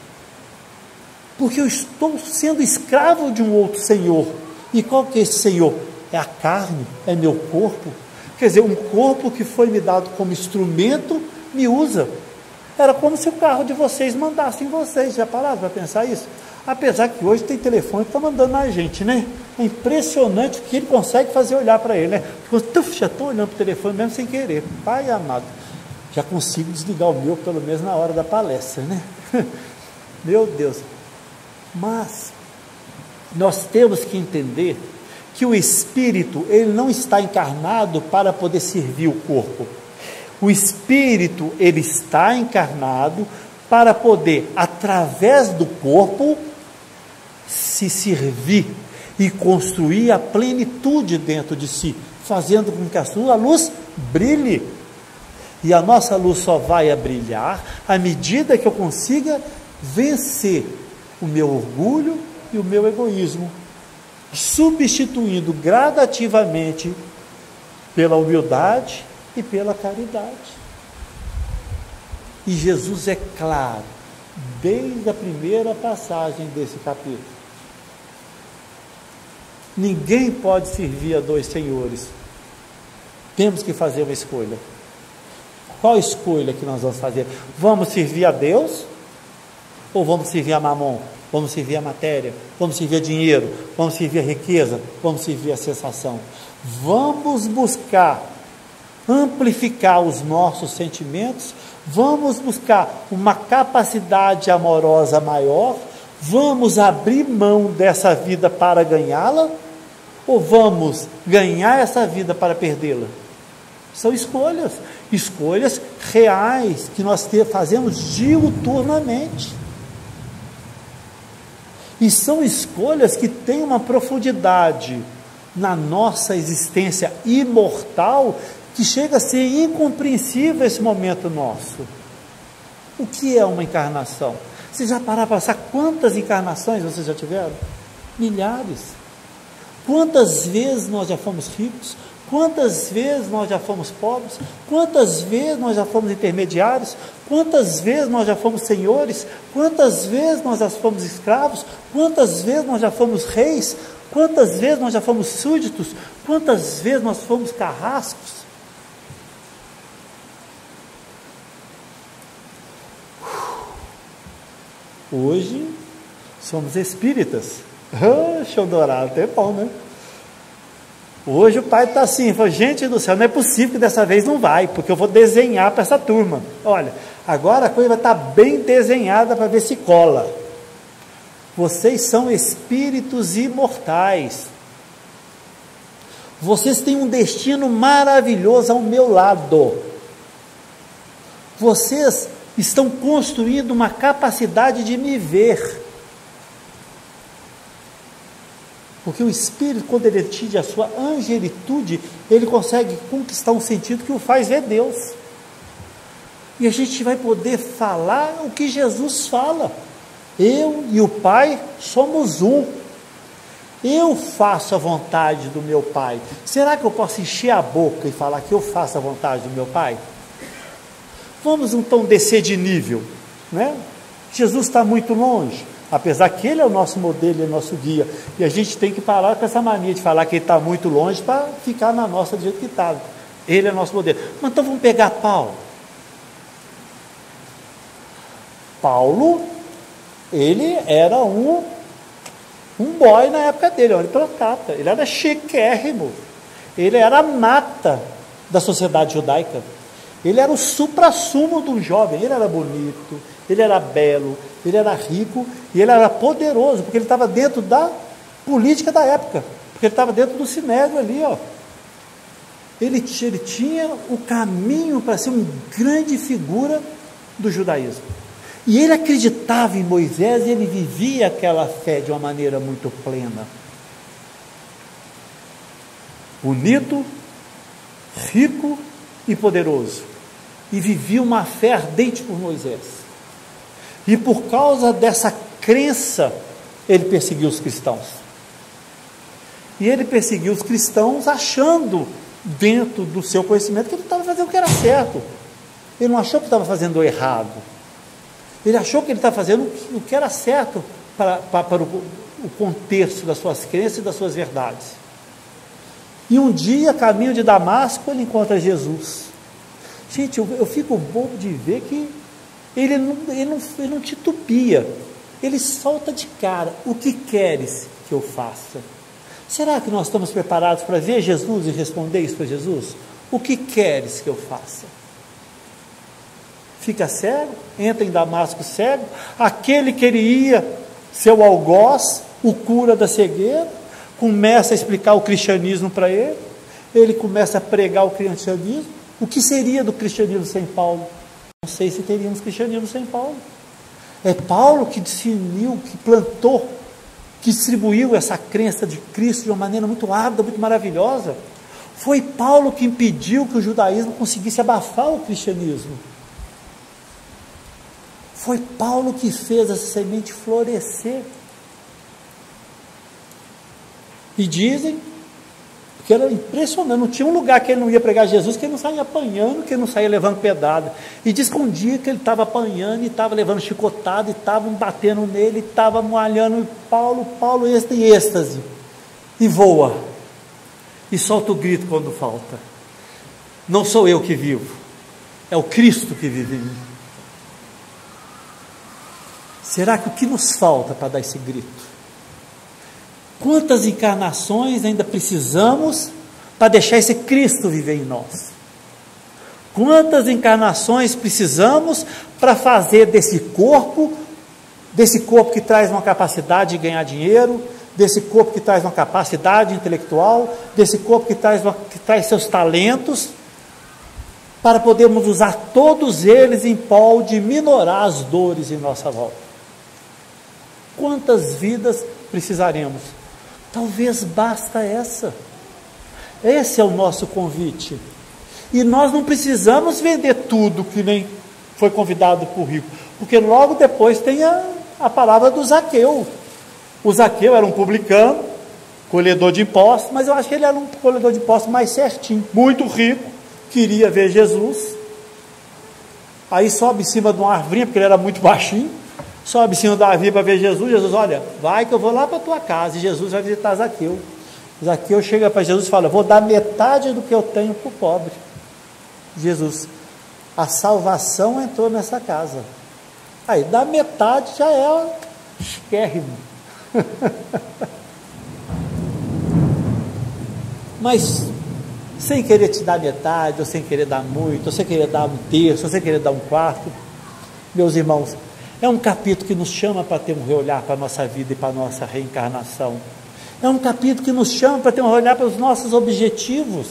B: Porque eu estou sendo escravo de um outro senhor. E qual que é esse senhor? É a carne, é meu corpo. Quer dizer, um corpo que foi me dado como instrumento, me usa. Era como se o carro de vocês mandasse em vocês. Já pararam para pensar isso? Apesar que hoje tem telefone que está mandando na gente, né? É impressionante o que ele consegue fazer olhar para ele, né? Tuf, já estou olhando para o telefone mesmo sem querer. Pai amado, já consigo desligar o meu pelo menos na hora da palestra, né? Meu Deus. Mas nós temos que entender que o Espírito, ele não está encarnado para poder servir o corpo. O Espírito, ele está encarnado para poder, através do corpo, se servir e construir a plenitude dentro de si, fazendo com que a sua luz brilhe. E a nossa luz só vai a brilhar à medida que eu consiga vencer o meu orgulho e o meu egoísmo, substituindo gradativamente pela humildade e pela caridade. E Jesus é claro, desde a primeira passagem desse capítulo: ninguém pode servir a dois senhores. Temos que fazer uma escolha. Qual escolha que nós vamos fazer? Vamos servir a Deus? Ou vamos servir a Mamon? Vamos servir a matéria? Vamos servir a dinheiro? Vamos servir a riqueza? Vamos servir a sensação? Vamos buscar amplificar os nossos sentimentos? Vamos buscar uma capacidade amorosa maior? Vamos abrir mão dessa vida para ganhá-la? Ou vamos ganhar essa vida para perdê-la? São escolhas, escolhas reais que nós te, fazemos diuturnamente. E são escolhas que têm uma profundidade na nossa existência imortal que chega a ser incompreensível esse momento nosso. O que é uma encarnação? Vocês já pararam para pensar quantas encarnações vocês já tiveram? Milhares. Quantas vezes nós já fomos ricos? Quantas vezes nós já fomos pobres? Quantas vezes nós já fomos intermediários? Quantas vezes nós já fomos senhores? Quantas vezes nós já fomos escravos? Quantas vezes nós já fomos reis? Quantas vezes nós já fomos súditos? Quantas vezes nós fomos carrascos? Hoje somos espíritas. Ah, show dourado, é bom, né? Hoje o pai está assim, falou: gente do céu, não é possível que dessa vez não vai, porque eu vou desenhar para essa turma. Olha, agora a coisa vai estar bem desenhada para ver se cola. Vocês são espíritos imortais. Vocês têm um destino maravilhoso ao meu lado. Vocês estão construindo uma capacidade de me ver. Porque o Espírito, quando ele atinge a sua angelitude, ele consegue conquistar um sentido que o faz ver Deus. E a gente vai poder falar o que Jesus fala. Eu e o Pai somos um. Eu faço a vontade do meu Pai. Será que eu posso encher a boca e falar que eu faço a vontade do meu Pai? Vamos então descer de nível, né? Jesus está muito longe. Apesar que ele é o nosso modelo, é o nosso guia, e a gente tem que parar com essa mania de falar que ele está muito longe para ficar na nossa do jeito que está. Ele é o nosso modelo. Mas então vamos pegar Paulo. Paulo, ele era um, um boy na época dele, olha pela capa, ele era chiquérrimo, ele era a nata da sociedade judaica, ele era o suprassumo de um jovem, ele era bonito, ele era belo, ele era rico e ele era poderoso, porque ele estava dentro da política da época, porque ele estava dentro do sinédrio ali, ó. Ele, ele tinha o caminho para ser uma grande figura do judaísmo. E ele acreditava em Moisés e ele vivia aquela fé de uma maneira muito plena. Bonito, rico e poderoso. E vivia uma fé ardente por Moisés. E por causa dessa crença, ele perseguiu os cristãos. E ele perseguiu os cristãos achando, dentro do seu conhecimento, que ele estava fazendo o que era certo. Ele não achou que estava fazendo o errado. Ele achou que ele estava fazendo o que era certo para, para, para o, o contexto das suas crenças e das suas verdades. E um dia, caminho de Damasco, ele encontra Jesus. Gente, eu, eu fico bobo de ver que Ele não, ele, não, ele não titubia, ele solta de cara: o que queres que eu faça? Será que nós estamos preparados para ver Jesus e responder isso para Jesus? O que queres que eu faça? Fica cego, entra em Damasco cego, aquele que ele ia, seu algoz, o cura da cegueira, começa a explicar o cristianismo para ele, ele começa a pregar o cristianismo. O que seria do cristianismo sem Paulo? Não sei se teríamos cristianismo sem Paulo. É Paulo que discerniu, que plantou, que distribuiu essa crença de Cristo de uma maneira muito árdua, muito maravilhosa. Foi Paulo que impediu que o judaísmo conseguisse abafar o cristianismo. Foi Paulo que fez essa semente florescer. E dizem que era impressionante, não tinha um lugar que ele não ia pregar Jesus, que ele não saía apanhando, que ele não saía levando pedrada. E diz que um dia que ele estava apanhando, e estava levando chicotada, e estavam batendo nele, e estava moalhando, e Paulo, Paulo, êxtase, em êxtase, e voa, e solta o grito quando falta: não sou eu que vivo, é o Cristo que vive em mim. Será que o que nos falta para dar esse grito? Quantas encarnações ainda precisamos para deixar esse Cristo viver em nós? Quantas encarnações precisamos para fazer desse corpo, desse corpo que traz uma capacidade de ganhar dinheiro, desse corpo que traz uma capacidade intelectual, desse corpo que traz, uma, que traz seus talentos, para podermos usar todos eles em prol de minorar as dores em nossa volta? Quantas vidas precisaremos? Talvez basta essa. Esse é o nosso convite. E nós não precisamos vender tudo, que nem foi convidado por rico, porque logo depois tem a, a palavra do Zaqueu. O Zaqueu era um publicano, colhedor de impostos, mas eu acho que ele era um colhedor de impostos mais certinho, muito rico, queria ver Jesus. Aí sobe em cima de uma árvore, porque ele era muito baixinho, sobe em cima da árvore para ver Jesus. Jesus: olha, vai que eu vou lá para a tua casa. E Jesus vai visitar Zaqueu. Zaqueu chega para Jesus e fala: vou dar metade do que eu tenho para o pobre. Jesus: a salvação entrou nessa casa. Aí, da metade já é esquérrimo. Mas, sem querer te dar metade, ou sem querer dar muito, ou sem querer dar um terço, ou sem querer dar um quarto, meus irmãos, é um capítulo que nos chama para ter um reolhar para a nossa vida e para a nossa reencarnação. É um capítulo que nos chama para ter um olhar para os nossos objetivos.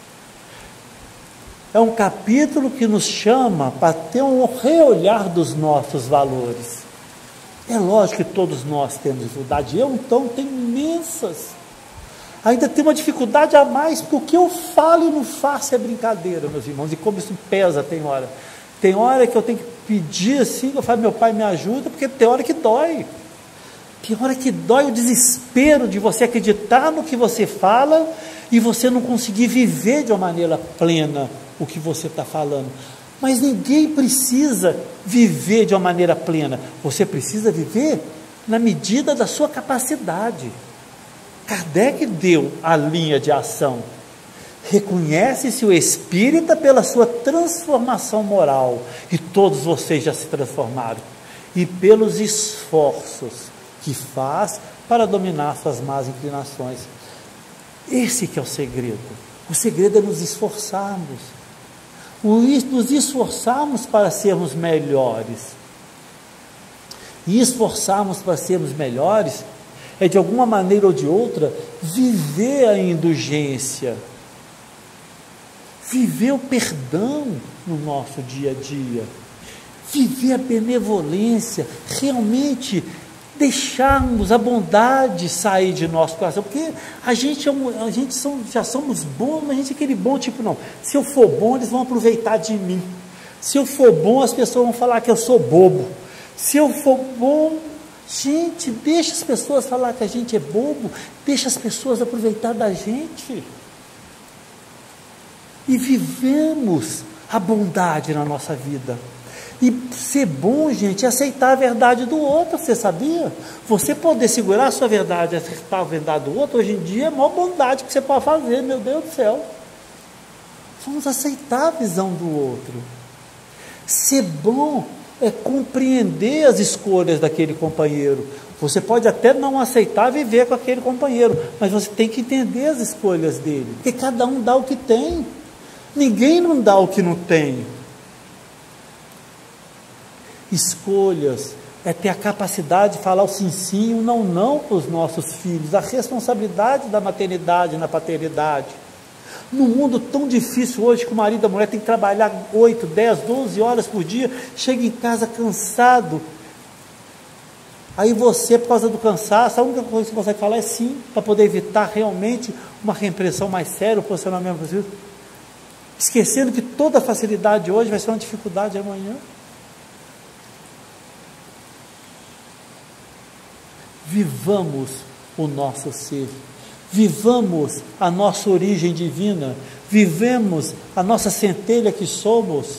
B: É um capítulo que nos chama para ter um reolhar dos nossos valores. É lógico que todos nós temos dificuldade. Eu, então, tenho imensas. Ainda tenho uma dificuldade a mais, porque o que eu falo e não faço é brincadeira, meus irmãos, e como isso pesa, tem hora. Tem hora que eu tenho que pedir assim, eu falo: meu Pai, me ajuda, porque tem hora que dói. Tem hora que dói o desespero de você acreditar no que você fala e você não conseguir viver de uma maneira plena o que você está falando. Mas ninguém precisa viver de uma maneira plena. Você precisa viver na medida da sua capacidade. Kardec deu a linha de ação. Reconhece-se o espírita pela sua transformação moral, e todos vocês já se transformaram, e pelos esforços que faz para dominar suas más inclinações. Esse que é o segredo. O segredo é nos esforçarmos, nos esforçarmos para sermos melhores. E esforçarmos para sermos melhores é, de alguma maneira ou de outra, viver a indulgência, viver o perdão no nosso dia a dia, viver a benevolência, realmente deixarmos a bondade sair de nosso coração, porque a gente, é um, a gente são, já somos bons, mas a gente é aquele bom tipo: não, se eu for bom, eles vão aproveitar de mim. Se eu for bom, as pessoas vão falar que eu sou bobo. Se eu for bom, gente, deixa as pessoas falar que a gente é bobo, deixa as pessoas aproveitar da gente. E vivemos a bondade na nossa vida. E ser bom, gente, é aceitar a verdade do outro, você sabia? Você poder segurar a sua verdade, aceitar a verdade do outro, hoje em dia é a maior bondade que você pode fazer, meu Deus do céu. Vamos aceitar a visão do outro. Ser bom é compreender as escolhas daquele companheiro. Você pode até não aceitar viver com aquele companheiro, mas você tem que entender as escolhas dele, porque cada um dá o que tem, ninguém não dá o que não tem. Escolhas é ter a capacidade de falar o sim sim, o não não para os nossos filhos, a responsabilidade da maternidade na paternidade. No mundo tão difícil hoje, que o marido e a mulher tem que trabalhar oito, dez, doze horas por dia, chega em casa cansado, aí você, por causa do cansaço, a única coisa que você consegue falar é sim, para poder evitar realmente uma repressão mais séria, o posicionamento possível, esquecendo que toda facilidade hoje vai ser uma dificuldade amanhã. Vivamos o nosso ser, vivamos a nossa origem divina, vivemos a nossa centelha que somos,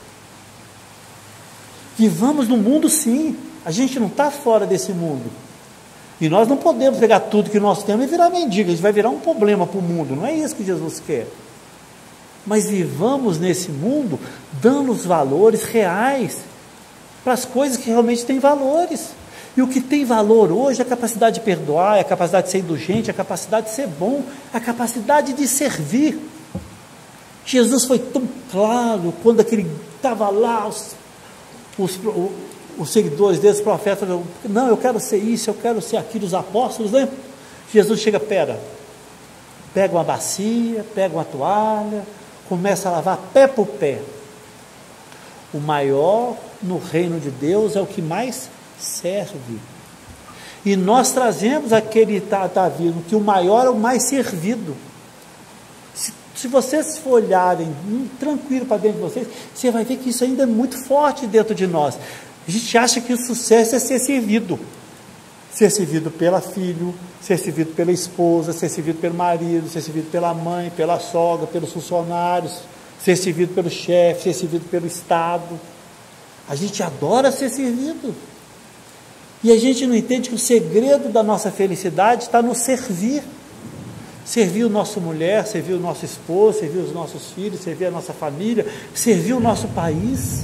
B: vivamos no mundo sim, a gente não está fora desse mundo, e nós não podemos pegar tudo que nós temos e virar mendigo, a gente vai virar um problema para o mundo, não é isso que Jesus quer, mas vivamos nesse mundo, dando os valores reais, para as coisas que realmente têm valores. E o que tem valor hoje é a capacidade de perdoar, é a capacidade de ser indulgente, é a capacidade de ser bom, é a capacidade de servir. Jesus foi tão claro quando aquele estava lá, os, os, os seguidores deles, os profetas, não, eu quero ser isso, eu quero ser aquilo, os apóstolos, né? Jesus chega, pera, pega uma bacia, pega uma toalha, começa a lavar pé por pé. O maior no reino de Deus é o que mais serve, e nós trazemos aquele Davi, que o maior é o mais servido. Se, se vocês for olharem hum, tranquilo para dentro de vocês, você vai ver que isso ainda é muito forte dentro de nós. A gente acha que o sucesso é ser servido, ser servido pela filho, ser servido pela esposa, ser servido pelo marido, ser servido pela mãe, pela sogra, pelos funcionários, ser servido pelo chefe, ser servido pelo Estado. A gente adora ser servido. E a gente não entende que o segredo da nossa felicidade está no servir. Servir o nosso mulher, servir o nosso esposo, servir os nossos filhos, servir a nossa família, servir o nosso país.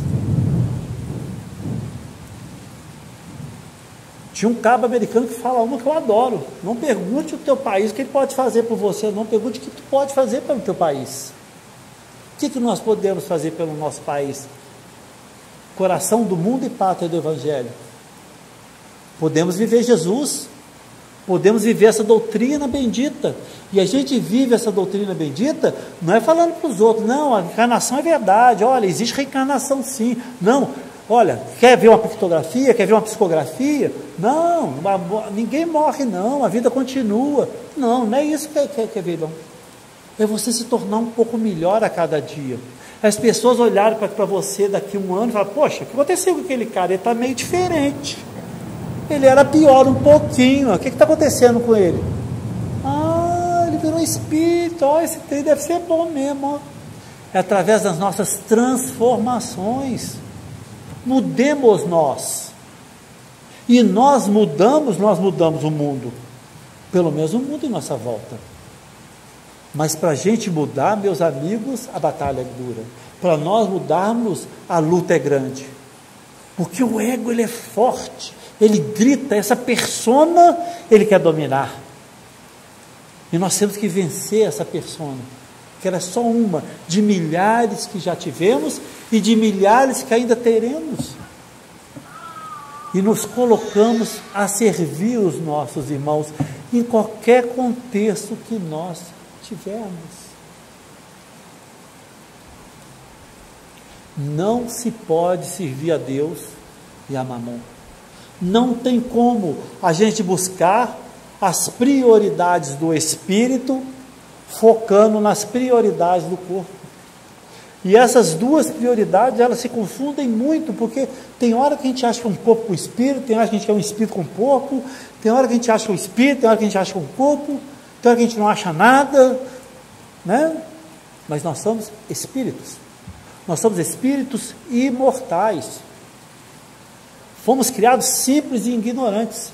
B: Tinha um cabo americano que fala uma que eu adoro: não pergunte o teu país o que ele pode fazer por você, não pergunte o que tu pode fazer pelo teu país. O que, que nós podemos fazer pelo nosso país? Coração do mundo e pátria do Evangelho. Podemos viver Jesus, podemos viver essa doutrina bendita, e a gente vive essa doutrina bendita, não é falando para os outros, não, a encarnação é verdade, olha, existe reencarnação sim, não, olha, quer ver uma pictografia, quer ver uma psicografia? Não, ninguém morre não, a vida continua, não, não é isso que quer, quer ver não, é você se tornar um pouco melhor a cada dia. As pessoas olharem para você daqui a um ano e falam, poxa, o que aconteceu com aquele cara? Ele está meio diferente. Ele era pior um pouquinho. O que está acontecendo com ele? Ah, ele virou espírito. Oh, esse trem deve ser bom mesmo. Ó. É através das nossas transformações. Mudemos nós. E nós mudamos, nós mudamos o mundo. Pelo menos o mundo em nossa volta. Mas para a gente mudar, meus amigos, a batalha é dura. Para nós mudarmos, a luta é grande. Porque o ego, ele é forte. Ele grita, essa persona ele quer dominar. E nós temos que vencer essa persona, que ela é só uma de milhares que já tivemos e de milhares que ainda teremos. E nos colocamos a servir os nossos irmãos em qualquer contexto que nós tivermos. Não se pode servir a Deus e a Mamon. Não tem como a gente buscar as prioridades do espírito focando nas prioridades do corpo. E essas duas prioridades, elas se confundem muito, porque tem hora que a gente acha que é um corpo com espírito, tem hora que a gente quer um espírito com corpo, tem hora que a gente acha que é um espírito, tem hora que a gente acha que é um corpo, tem hora que a gente não acha nada, né? Mas nós somos espíritos. Nós somos espíritos imortais. Fomos criados simples e ignorantes.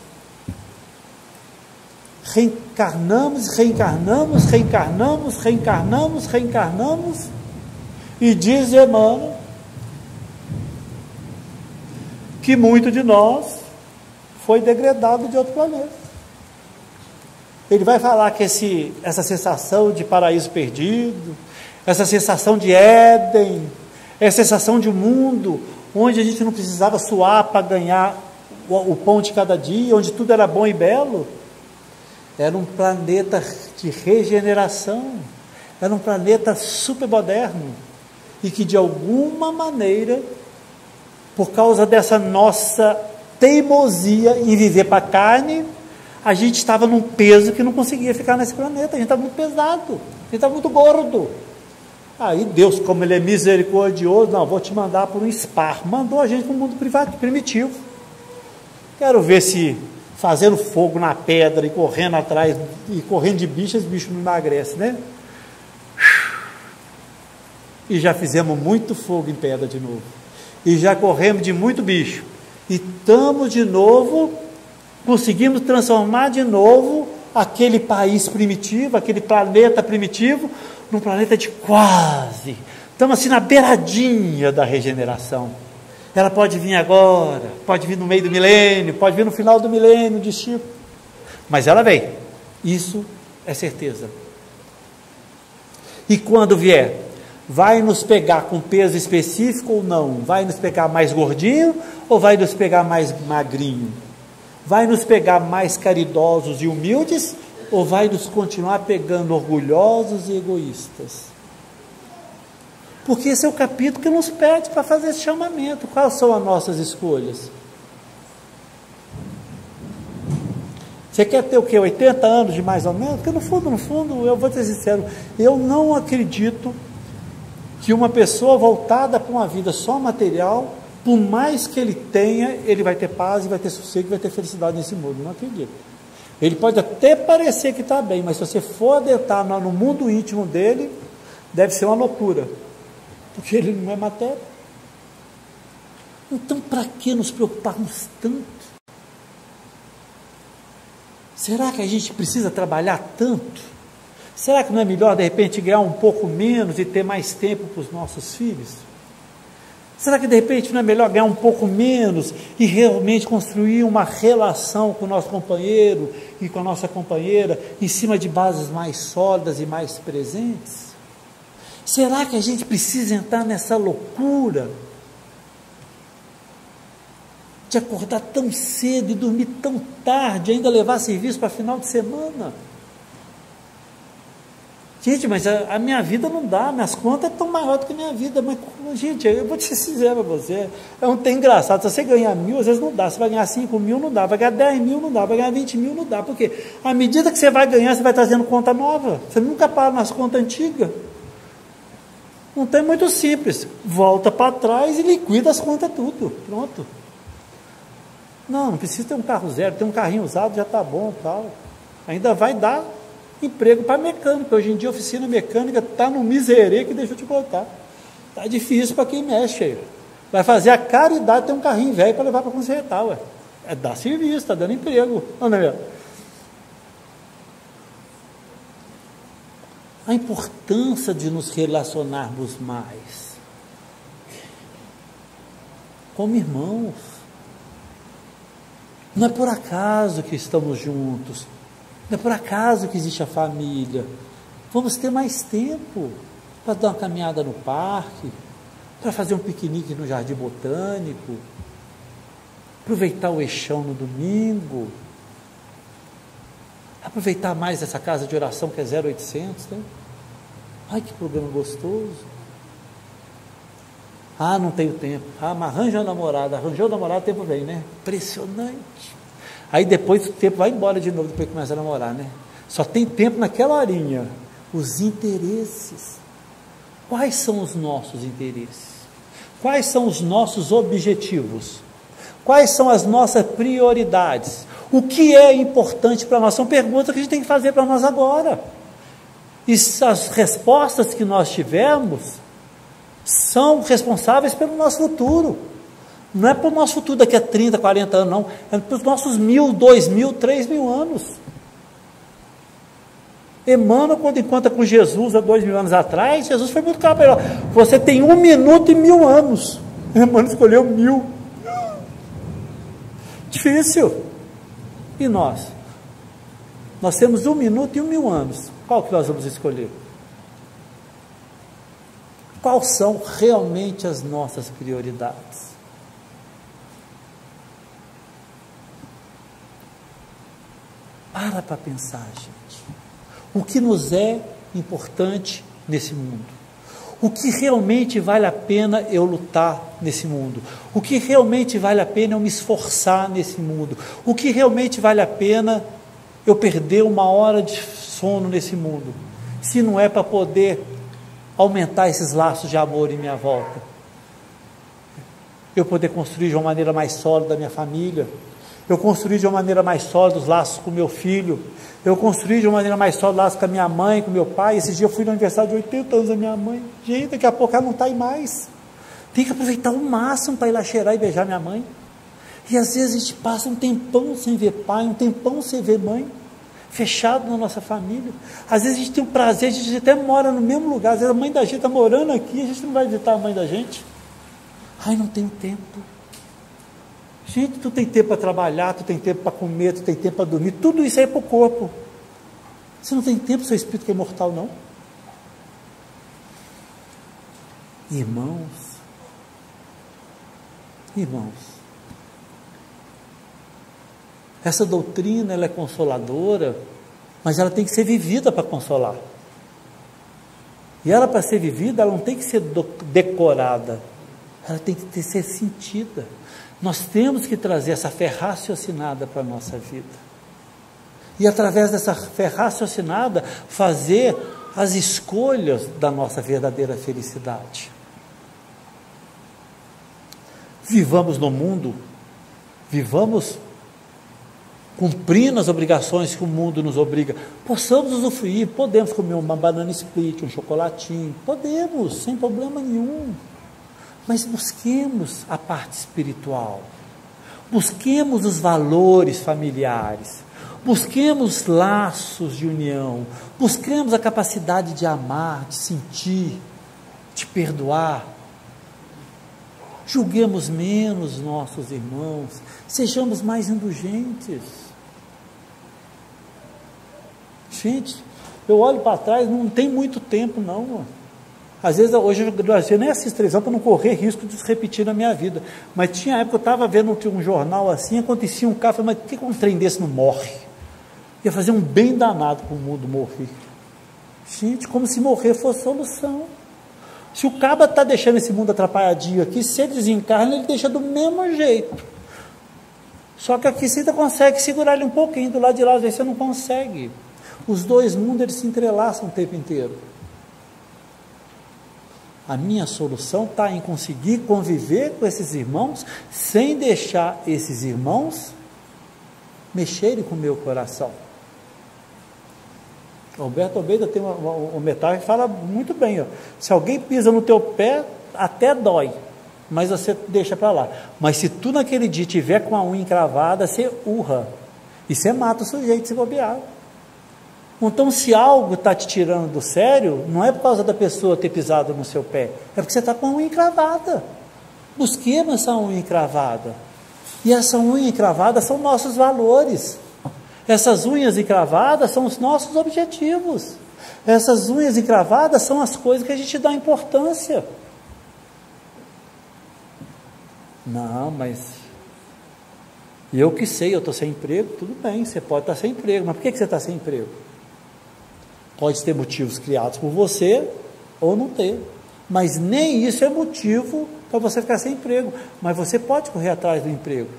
B: Reencarnamos, reencarnamos, reencarnamos, reencarnamos, reencarnamos. E diz Emmanuel que muito de nós foi degradado de outro planeta. Ele vai falar que esse, essa sensação de paraíso perdido, essa sensação de Éden, essa sensação de um mundo onde a gente não precisava suar para ganhar o, o pão de cada dia, onde tudo era bom e belo, era um planeta de regeneração, era um planeta super moderno, e que de alguma maneira, por causa dessa nossa teimosia em viver para a carne, a gente estava num peso que não conseguia ficar nesse planeta, a gente estava muito pesado, a gente estava muito gordo. Aí Deus, como Ele é misericordioso, não, vou te mandar para um spa, mandou a gente para um mundo privado, primitivo. Quero ver se fazendo fogo na pedra e correndo atrás, e correndo de bicho, esse bicho não emagrece, né? E já fizemos muito fogo em pedra de novo, e já corremos de muito bicho, e estamos de novo, conseguimos transformar de novo aquele país primitivo, aquele planeta primitivo, num planeta de quase, estamos assim na beiradinha da regeneração. Ela pode vir agora, pode vir no meio do milênio, pode vir no final do milênio de Chico, mas ela vem, isso é certeza. E quando vier, vai nos pegar com peso específico ou não? Vai nos pegar mais gordinho ou vai nos pegar mais magrinho? Vai nos pegar mais caridosos e humildes ou vai nos continuar pegando orgulhosos e egoístas? Porque esse é o capítulo que nos pede para fazer esse chamamento. Quais são as nossas escolhas? Você quer ter o quê? oitenta anos de mais ou menos? Porque no fundo, no fundo, eu vou ser sincero, eu não acredito que uma pessoa voltada para uma vida só material, por mais que ele tenha, ele vai ter paz, vai ter sossego, vai ter felicidade nesse mundo. Não acredito. Ele pode até parecer que está bem, mas se você for adentrar no mundo íntimo dele, deve ser uma loucura, porque ele não é matéria. Então, para que nos preocuparmos tanto? Será que a gente precisa trabalhar tanto? Será que não é melhor, de repente, ganhar um pouco menos e ter mais tempo para os nossos filhos? Será que, de repente, não é melhor ganhar um pouco menos e realmente construir uma relação com o nosso companheiro e com a nossa companheira em cima de bases mais sólidas e mais presentes? Será que a gente precisa entrar nessa loucura de acordar tão cedo e dormir tão tarde, ainda levar serviço para final de semana? Gente, mas a, a minha vida não dá, minhas contas estão maiores do que a minha vida, mas, gente, eu vou te ser sincero para você, é um tem engraçado, se você ganhar mil, às vezes não dá, você vai ganhar cinco mil, não dá, vai ganhar dez mil, não dá, vai ganhar vinte mil, não dá, porque à medida que você vai ganhar, você vai trazendo conta nova, você nunca para nas contas antigas. Não tem, muito simples, volta para trás e liquida as contas tudo, pronto. Não, não precisa ter um carro zero, ter um carrinho usado já está bom, tal. Ainda vai dar emprego para mecânico. Hoje em dia a oficina mecânica está no miserê que deixa eu te contar. Está difícil para quem mexe aí. Vai fazer a caridade de ter um carrinho velho para levar para consertar, ué. É dar serviço, está dando emprego. Não é mesmo? A importância de nos relacionarmos mais como irmãos. Não é por acaso que estamos juntos, não é por acaso que existe a família. Vamos ter mais tempo para dar uma caminhada no parque, para fazer um piquenique no jardim botânico, aproveitar o eixão no domingo, aproveitar mais essa casa de oração que é zero oitocentos, né? Ai, que programa gostoso. Ah, não tenho tempo. Ah, mas arranja uma namorada. Arranjou o namorado, o tempo vem, né? Impressionante. Aí depois o tempo vai embora de novo, depois que começa a namorar, né? Só tem tempo naquela horinha. Os interesses. Quais são os nossos interesses? Quais são os nossos objetivos? Quais são as nossas prioridades? O que é importante para nós? São perguntas que a gente tem que fazer para nós agora. E as respostas que nós tivermos são responsáveis pelo nosso futuro. Não é para o nosso futuro daqui a trinta, quarenta anos, não. É para os nossos mil, dois mil, três mil anos. Emmanuel, quando encontra com Jesus há dois mil anos atrás, Jesus foi muito claro. Você tem um minuto e mil anos. Emmanuel escolheu mil. Difícil. E nós? Nós temos um minuto e um mil anos. Qual que nós vamos escolher? Quais são realmente as nossas prioridades? Para para pensar, gente. O que nos é importante nesse mundo? O que realmente vale a pena eu lutar nesse mundo? O que realmente vale a pena eu me esforçar nesse mundo? O que realmente vale a pena eu perder uma hora de sono nesse mundo? Se não é para poder aumentar esses laços de amor em minha volta, eu poder construir de uma maneira mais sólida a minha família, eu construir de uma maneira mais sólida os laços com meu filho, eu construir de uma maneira mais sólida os laços com a minha mãe, com meu pai. Esse dia eu fui no aniversário de oitenta anos da minha mãe. Gente, daqui a pouco ela não está aí mais. Tem que aproveitar o máximo para ir lá cheirar e beijar minha mãe. E às vezes a gente passa um tempão sem ver pai, um tempão sem ver mãe, fechado na nossa família. Às vezes a gente tem o prazer, a gente até mora no mesmo lugar, às vezes a mãe da gente está morando aqui, a gente não vai visitar a mãe da gente. Ai, não tenho tempo. Gente, tu tem tempo para trabalhar, tu tem tempo para comer, tu tem tempo para dormir, tudo isso aí é para o corpo. Você não tem tempo para o seu espírito que é imortal, não? Irmãos, irmãos, essa doutrina ela é consoladora, mas ela tem que ser vivida para consolar. E ela, para ser vivida, ela não tem que ser decorada, ela tem que ter, ser sentida. Nós temos que trazer essa fé raciocinada para a nossa vida. E através dessa fé raciocinada, fazer as escolhas da nossa verdadeira felicidade. Vivamos no mundo, vivamos cumprindo as obrigações que o mundo nos obriga. Possamos usufruir, podemos comer uma banana split, um chocolatinho, podemos, sem problema nenhum. Mas busquemos a parte espiritual, busquemos os valores familiares, busquemos laços de união, busquemos a capacidade de amar, de sentir, de perdoar. Julguemos menos nossos irmãos, sejamos mais indulgentes. Gente, eu olho para trás, não tem muito tempo não. Às vezes, hoje eu nem assisto televisão para não correr risco de se repetir na minha vida. Mas tinha época, eu estava vendo um jornal assim, acontecia um cara, falei, mas por que um trem desse não morre? Ia fazer um bem danado para o mundo morrer. Gente, como se morrer fosse solução. Se o caba está deixando esse mundo atrapalhadinho aqui, se ele desencarna, ele deixa do mesmo jeito. Só que aqui você ainda consegue segurar ele um pouquinho, do lado de lá, às vezes você não consegue. Os dois mundos, eles se entrelaçam o tempo inteiro. A minha solução está em conseguir conviver com esses irmãos, sem deixar esses irmãos mexerem com o meu coração. O Alberto Almeida tem uma, uma, uma metáfora que fala muito bem, ó. Se alguém pisa no teu pé, até dói, mas você deixa para lá. Mas se tu naquele dia tiver com a unha encravada, você urra, e você mata o sujeito se bobear. Então, se algo está te tirando do sério, não é por causa da pessoa ter pisado no seu pé, é porque você está com a unha encravada. Busquemos essa unha encravada. E essa unha encravada são nossos valores. Essas unhas encravadas são os nossos objetivos. Essas unhas encravadas são as coisas que a gente dá importância. Não, mas eu que sei, eu estou sem emprego, tudo bem, você pode estar sem emprego, mas por que você está sem emprego? Pode ter motivos criados por você ou não ter, mas nem isso é motivo para você ficar sem emprego, mas você pode correr atrás do emprego.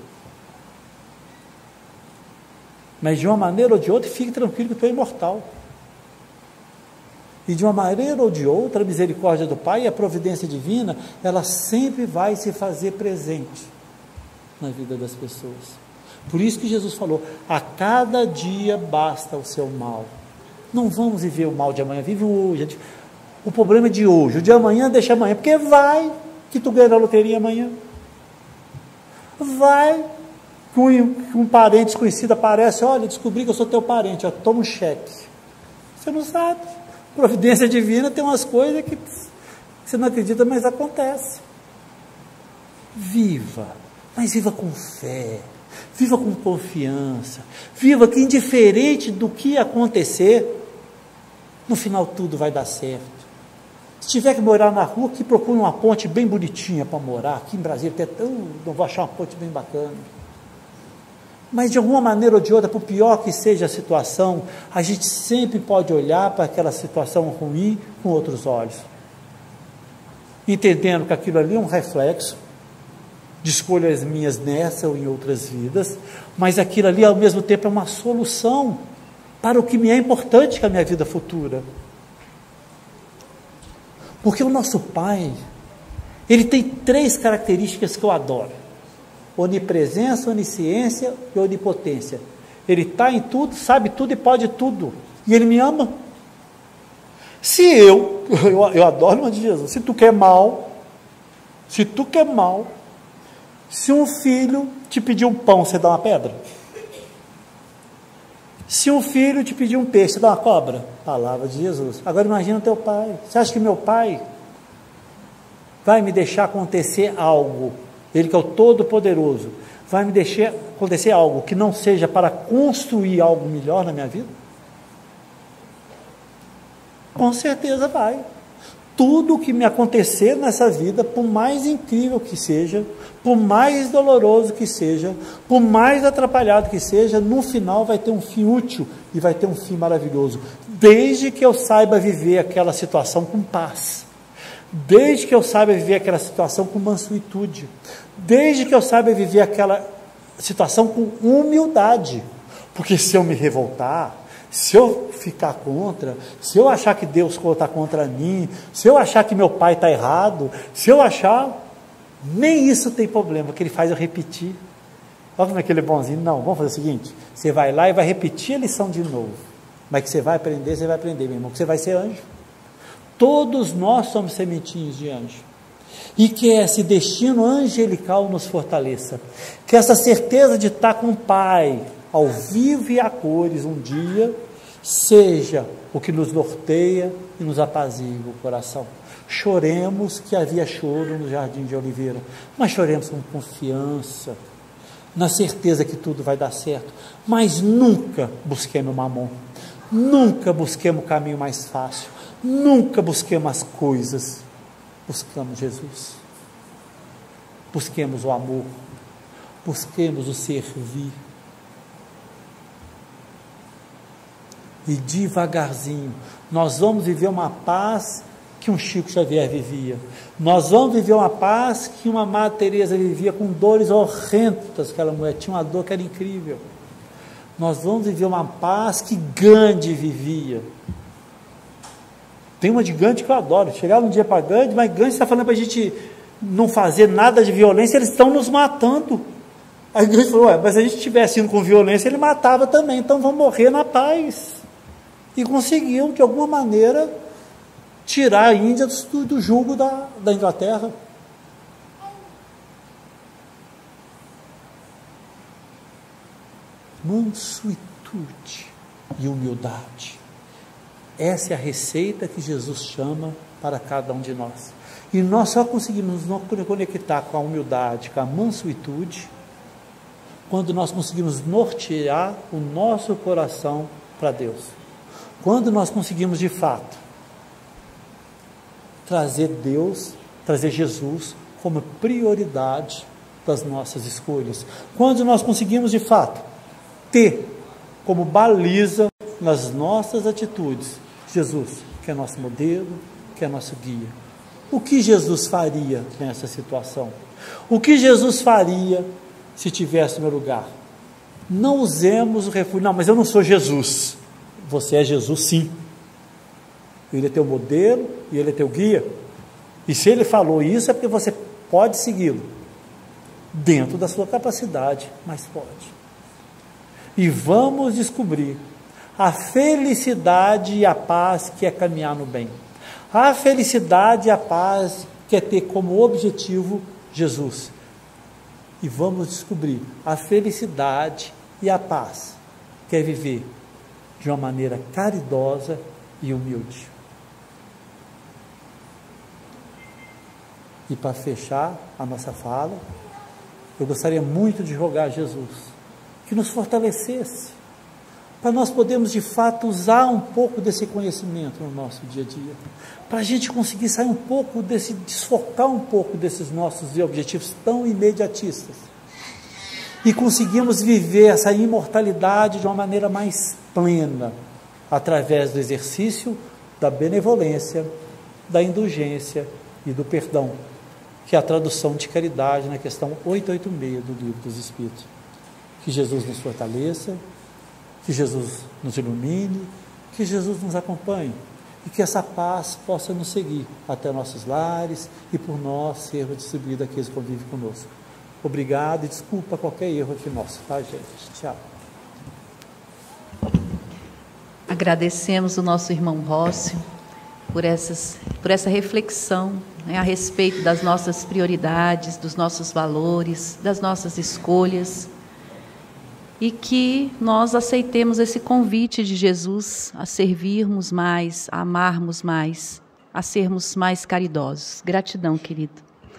B: Mas de uma maneira ou de outra, fique tranquilo que tu é imortal. E de uma maneira ou de outra, a misericórdia do Pai e a providência divina, ela sempre vai se fazer presente na vida das pessoas. Por isso que Jesus falou, a cada dia basta o seu mal. Não vamos viver o mal de amanhã, vive o hoje. O problema é de hoje, o de amanhã deixa amanhã, porque vai que tu ganha na loteria amanhã. Vai que um, que um parente desconhecido aparece, olha, descobri que eu sou teu parente, ó, toma um cheque. Você não sabe. Providência divina tem umas coisas que você não acredita, mas acontece. Viva, mas viva com fé, Viva com confiança. Viva que, indiferente do que acontecer, no final tudo vai dar certo. Se tiver que morar na rua, que procure uma ponte bem bonitinha para morar. Aqui em Brasília até tão, não vou achar uma ponte bem bacana. Mas de alguma maneira ou de outra, por pior que seja a situação, a gente sempre pode olhar para aquela situação ruim com outros olhos. Entendendo que aquilo ali é um reflexo de escolhas minhas nessa ou em outras vidas, mas aquilo ali ao mesmo tempo é uma solução para o que me é importante com a minha vida futura. Porque o nosso Pai, ele tem três características que eu adoro: onipresença, onisciência e onipotência. Ele está em tudo, sabe tudo e pode tudo, e ele me ama. Se eu, eu, eu adoro uma de Jesus, se tu quer mal, se tu quer mal, se um filho te pedir um pão, você dá uma pedra? Se um filho te pedir um peixe, você dá uma cobra? Palavra de Jesus. Agora imagina o teu pai. Você acha que meu pai vai me deixar acontecer algo? Ele que é o Todo-Poderoso, vai me deixar acontecer algo que não seja para construir algo melhor na minha vida? Com certeza vai. Tudo que me acontecer nessa vida, por mais incrível que seja, por mais doloroso que seja, por mais atrapalhado que seja, no final vai ter um fim útil e vai ter um fim maravilhoso, desde que eu saiba viver aquela situação com paz, desde que eu saiba viver aquela situação com mansuetude, desde que eu saiba viver aquela situação com humildade, porque se eu me revoltar, se eu ficar contra, se eu achar que Deus está contra mim, se eu achar que meu pai está errado, se eu achar, nem isso tem problema, que ele faz eu repetir. Olha como é que ele é bonzinho. Não, vamos fazer o seguinte, você vai lá e vai repetir a lição de novo, mas que você vai aprender, você vai aprender, meu irmão, que você vai ser anjo. Todos nós somos sementinhos de anjo, e que esse destino angelical nos fortaleça, que essa certeza de estar com o Pai, ao vivo e a cores, um dia, seja o que nos norteia e nos apazigua o coração. Choremos que havia choro no jardim de Oliveira, mas choremos com confiança, na certeza que tudo vai dar certo, mas nunca busquemos mamon, nunca busquemos o caminho mais fácil, nunca busquemos as coisas, buscamos Jesus, busquemos o amor, busquemos o servir, e devagarzinho, nós vamos viver uma paz que um Chico Xavier vivia, nós vamos viver uma paz que uma Madre Teresa vivia, com dores horrendas, aquela mulher tinha uma dor que era incrível, nós vamos viver uma paz que Gandhi vivia. Tem uma de Gandhi que eu adoro, chegava um dia para Gandhi, mas Gandhi está falando para a gente não fazer nada de violência, eles estão nos matando. Aí Gandhi falou, ué, mas se a gente estivesse indo com violência, ele matava também, então vamos morrer na paz. E conseguiu, de alguma maneira, tirar a Índia do, do jugo da, da Inglaterra. Mansuetude e humildade. Essa é a receita que Jesus chama para cada um de nós. E nós só conseguimos nos conectar com a humildade, com a mansuetude, quando nós conseguimos nortear o nosso coração para Deus. Quando nós conseguimos, de fato, trazer Deus, trazer Jesus como prioridade das nossas escolhas. Quando nós conseguimos, de fato, ter como baliza nas nossas atitudes Jesus, que é nosso modelo, que é nosso guia. O que Jesus faria nessa situação? O que Jesus faria se tivesse no meu lugar? Não usemos o refúgio, não, mas eu não sou Jesus. Você é Jesus, sim. Ele é teu modelo e ele é teu guia. E se ele falou isso, é porque você pode segui-lo, dentro da sua capacidade, mas pode. E vamos descobrir a felicidade e a paz que é caminhar no bem. A felicidade e a paz que é ter como objetivo Jesus. E vamos descobrir a felicidade e a paz que é viver de uma maneira caridosa e humilde. E para fechar a nossa fala, eu gostaria muito de rogar a Jesus que nos fortalecesse, para nós podermos de fato usar um pouco desse conhecimento no nosso dia a dia, para a gente conseguir sair um pouco desse, desfocar um pouco desses nossos objetivos tão imediatistas, e conseguimos viver essa imortalidade de uma maneira mais plena, através do exercício da benevolência, da indulgência e do perdão, que é a tradução de caridade na questão oitocentos e oitenta e seis do Livro dos Espíritos. Que Jesus nos fortaleça, que Jesus nos ilumine, que Jesus nos acompanhe, e que essa paz possa nos seguir até nossos lares e por nós sermos distribuídos àqueles que convivem conosco. Obrigado e desculpa qualquer erro aqui nosso, tá, gente? Tchau.
A: Agradecemos o nosso irmão Rócio por, essas, por essa reflexão, né, a respeito das nossas prioridades, dos nossos valores, das nossas escolhas, e que nós aceitemos esse convite de Jesus a servirmos mais, a amarmos mais, a sermos mais caridosos. Gratidão, querido.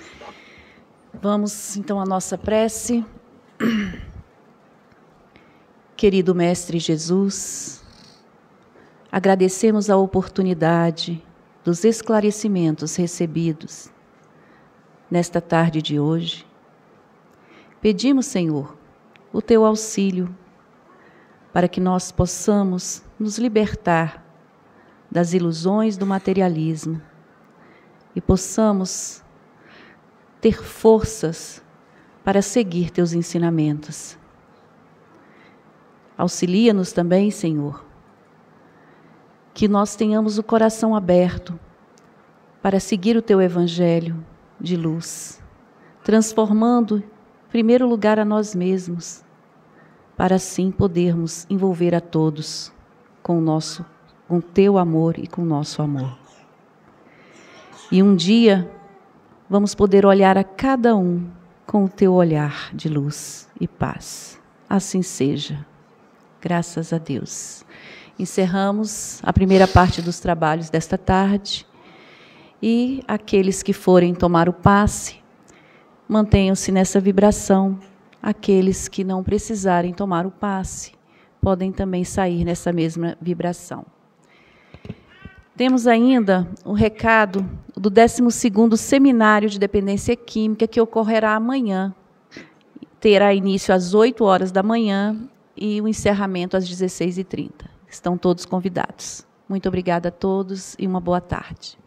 A: Vamos então à nossa prece. Querido Mestre Jesus, agradecemos a oportunidade dos esclarecimentos recebidos nesta tarde de hoje. Pedimos, Senhor, o Teu auxílio para que nós possamos nos libertar das ilusões do materialismo e possamos ter forças para seguir Teus ensinamentos. Auxilia-nos também, Senhor, que nós tenhamos o coração aberto para seguir o Teu Evangelho de luz, transformando, em primeiro lugar, a nós mesmos, para assim podermos envolver a todos com o nosso, com o Teu amor e com o nosso amor. E um dia vamos poder olhar a cada um com o Teu olhar de luz e paz. Assim seja. Graças a Deus. Encerramos a primeira parte dos trabalhos desta tarde, e aqueles que forem tomar o passe, mantenham-se nessa vibração. Aqueles que não precisarem tomar o passe, podem também sair nessa mesma vibração. Temos ainda o recado do décimo segundo Seminário de Dependência Química, que ocorrerá amanhã. Terá início às oito horas da manhã e o encerramento às dezesseis e trinta. Estão todos convidados. Muito obrigada a todos e uma boa tarde.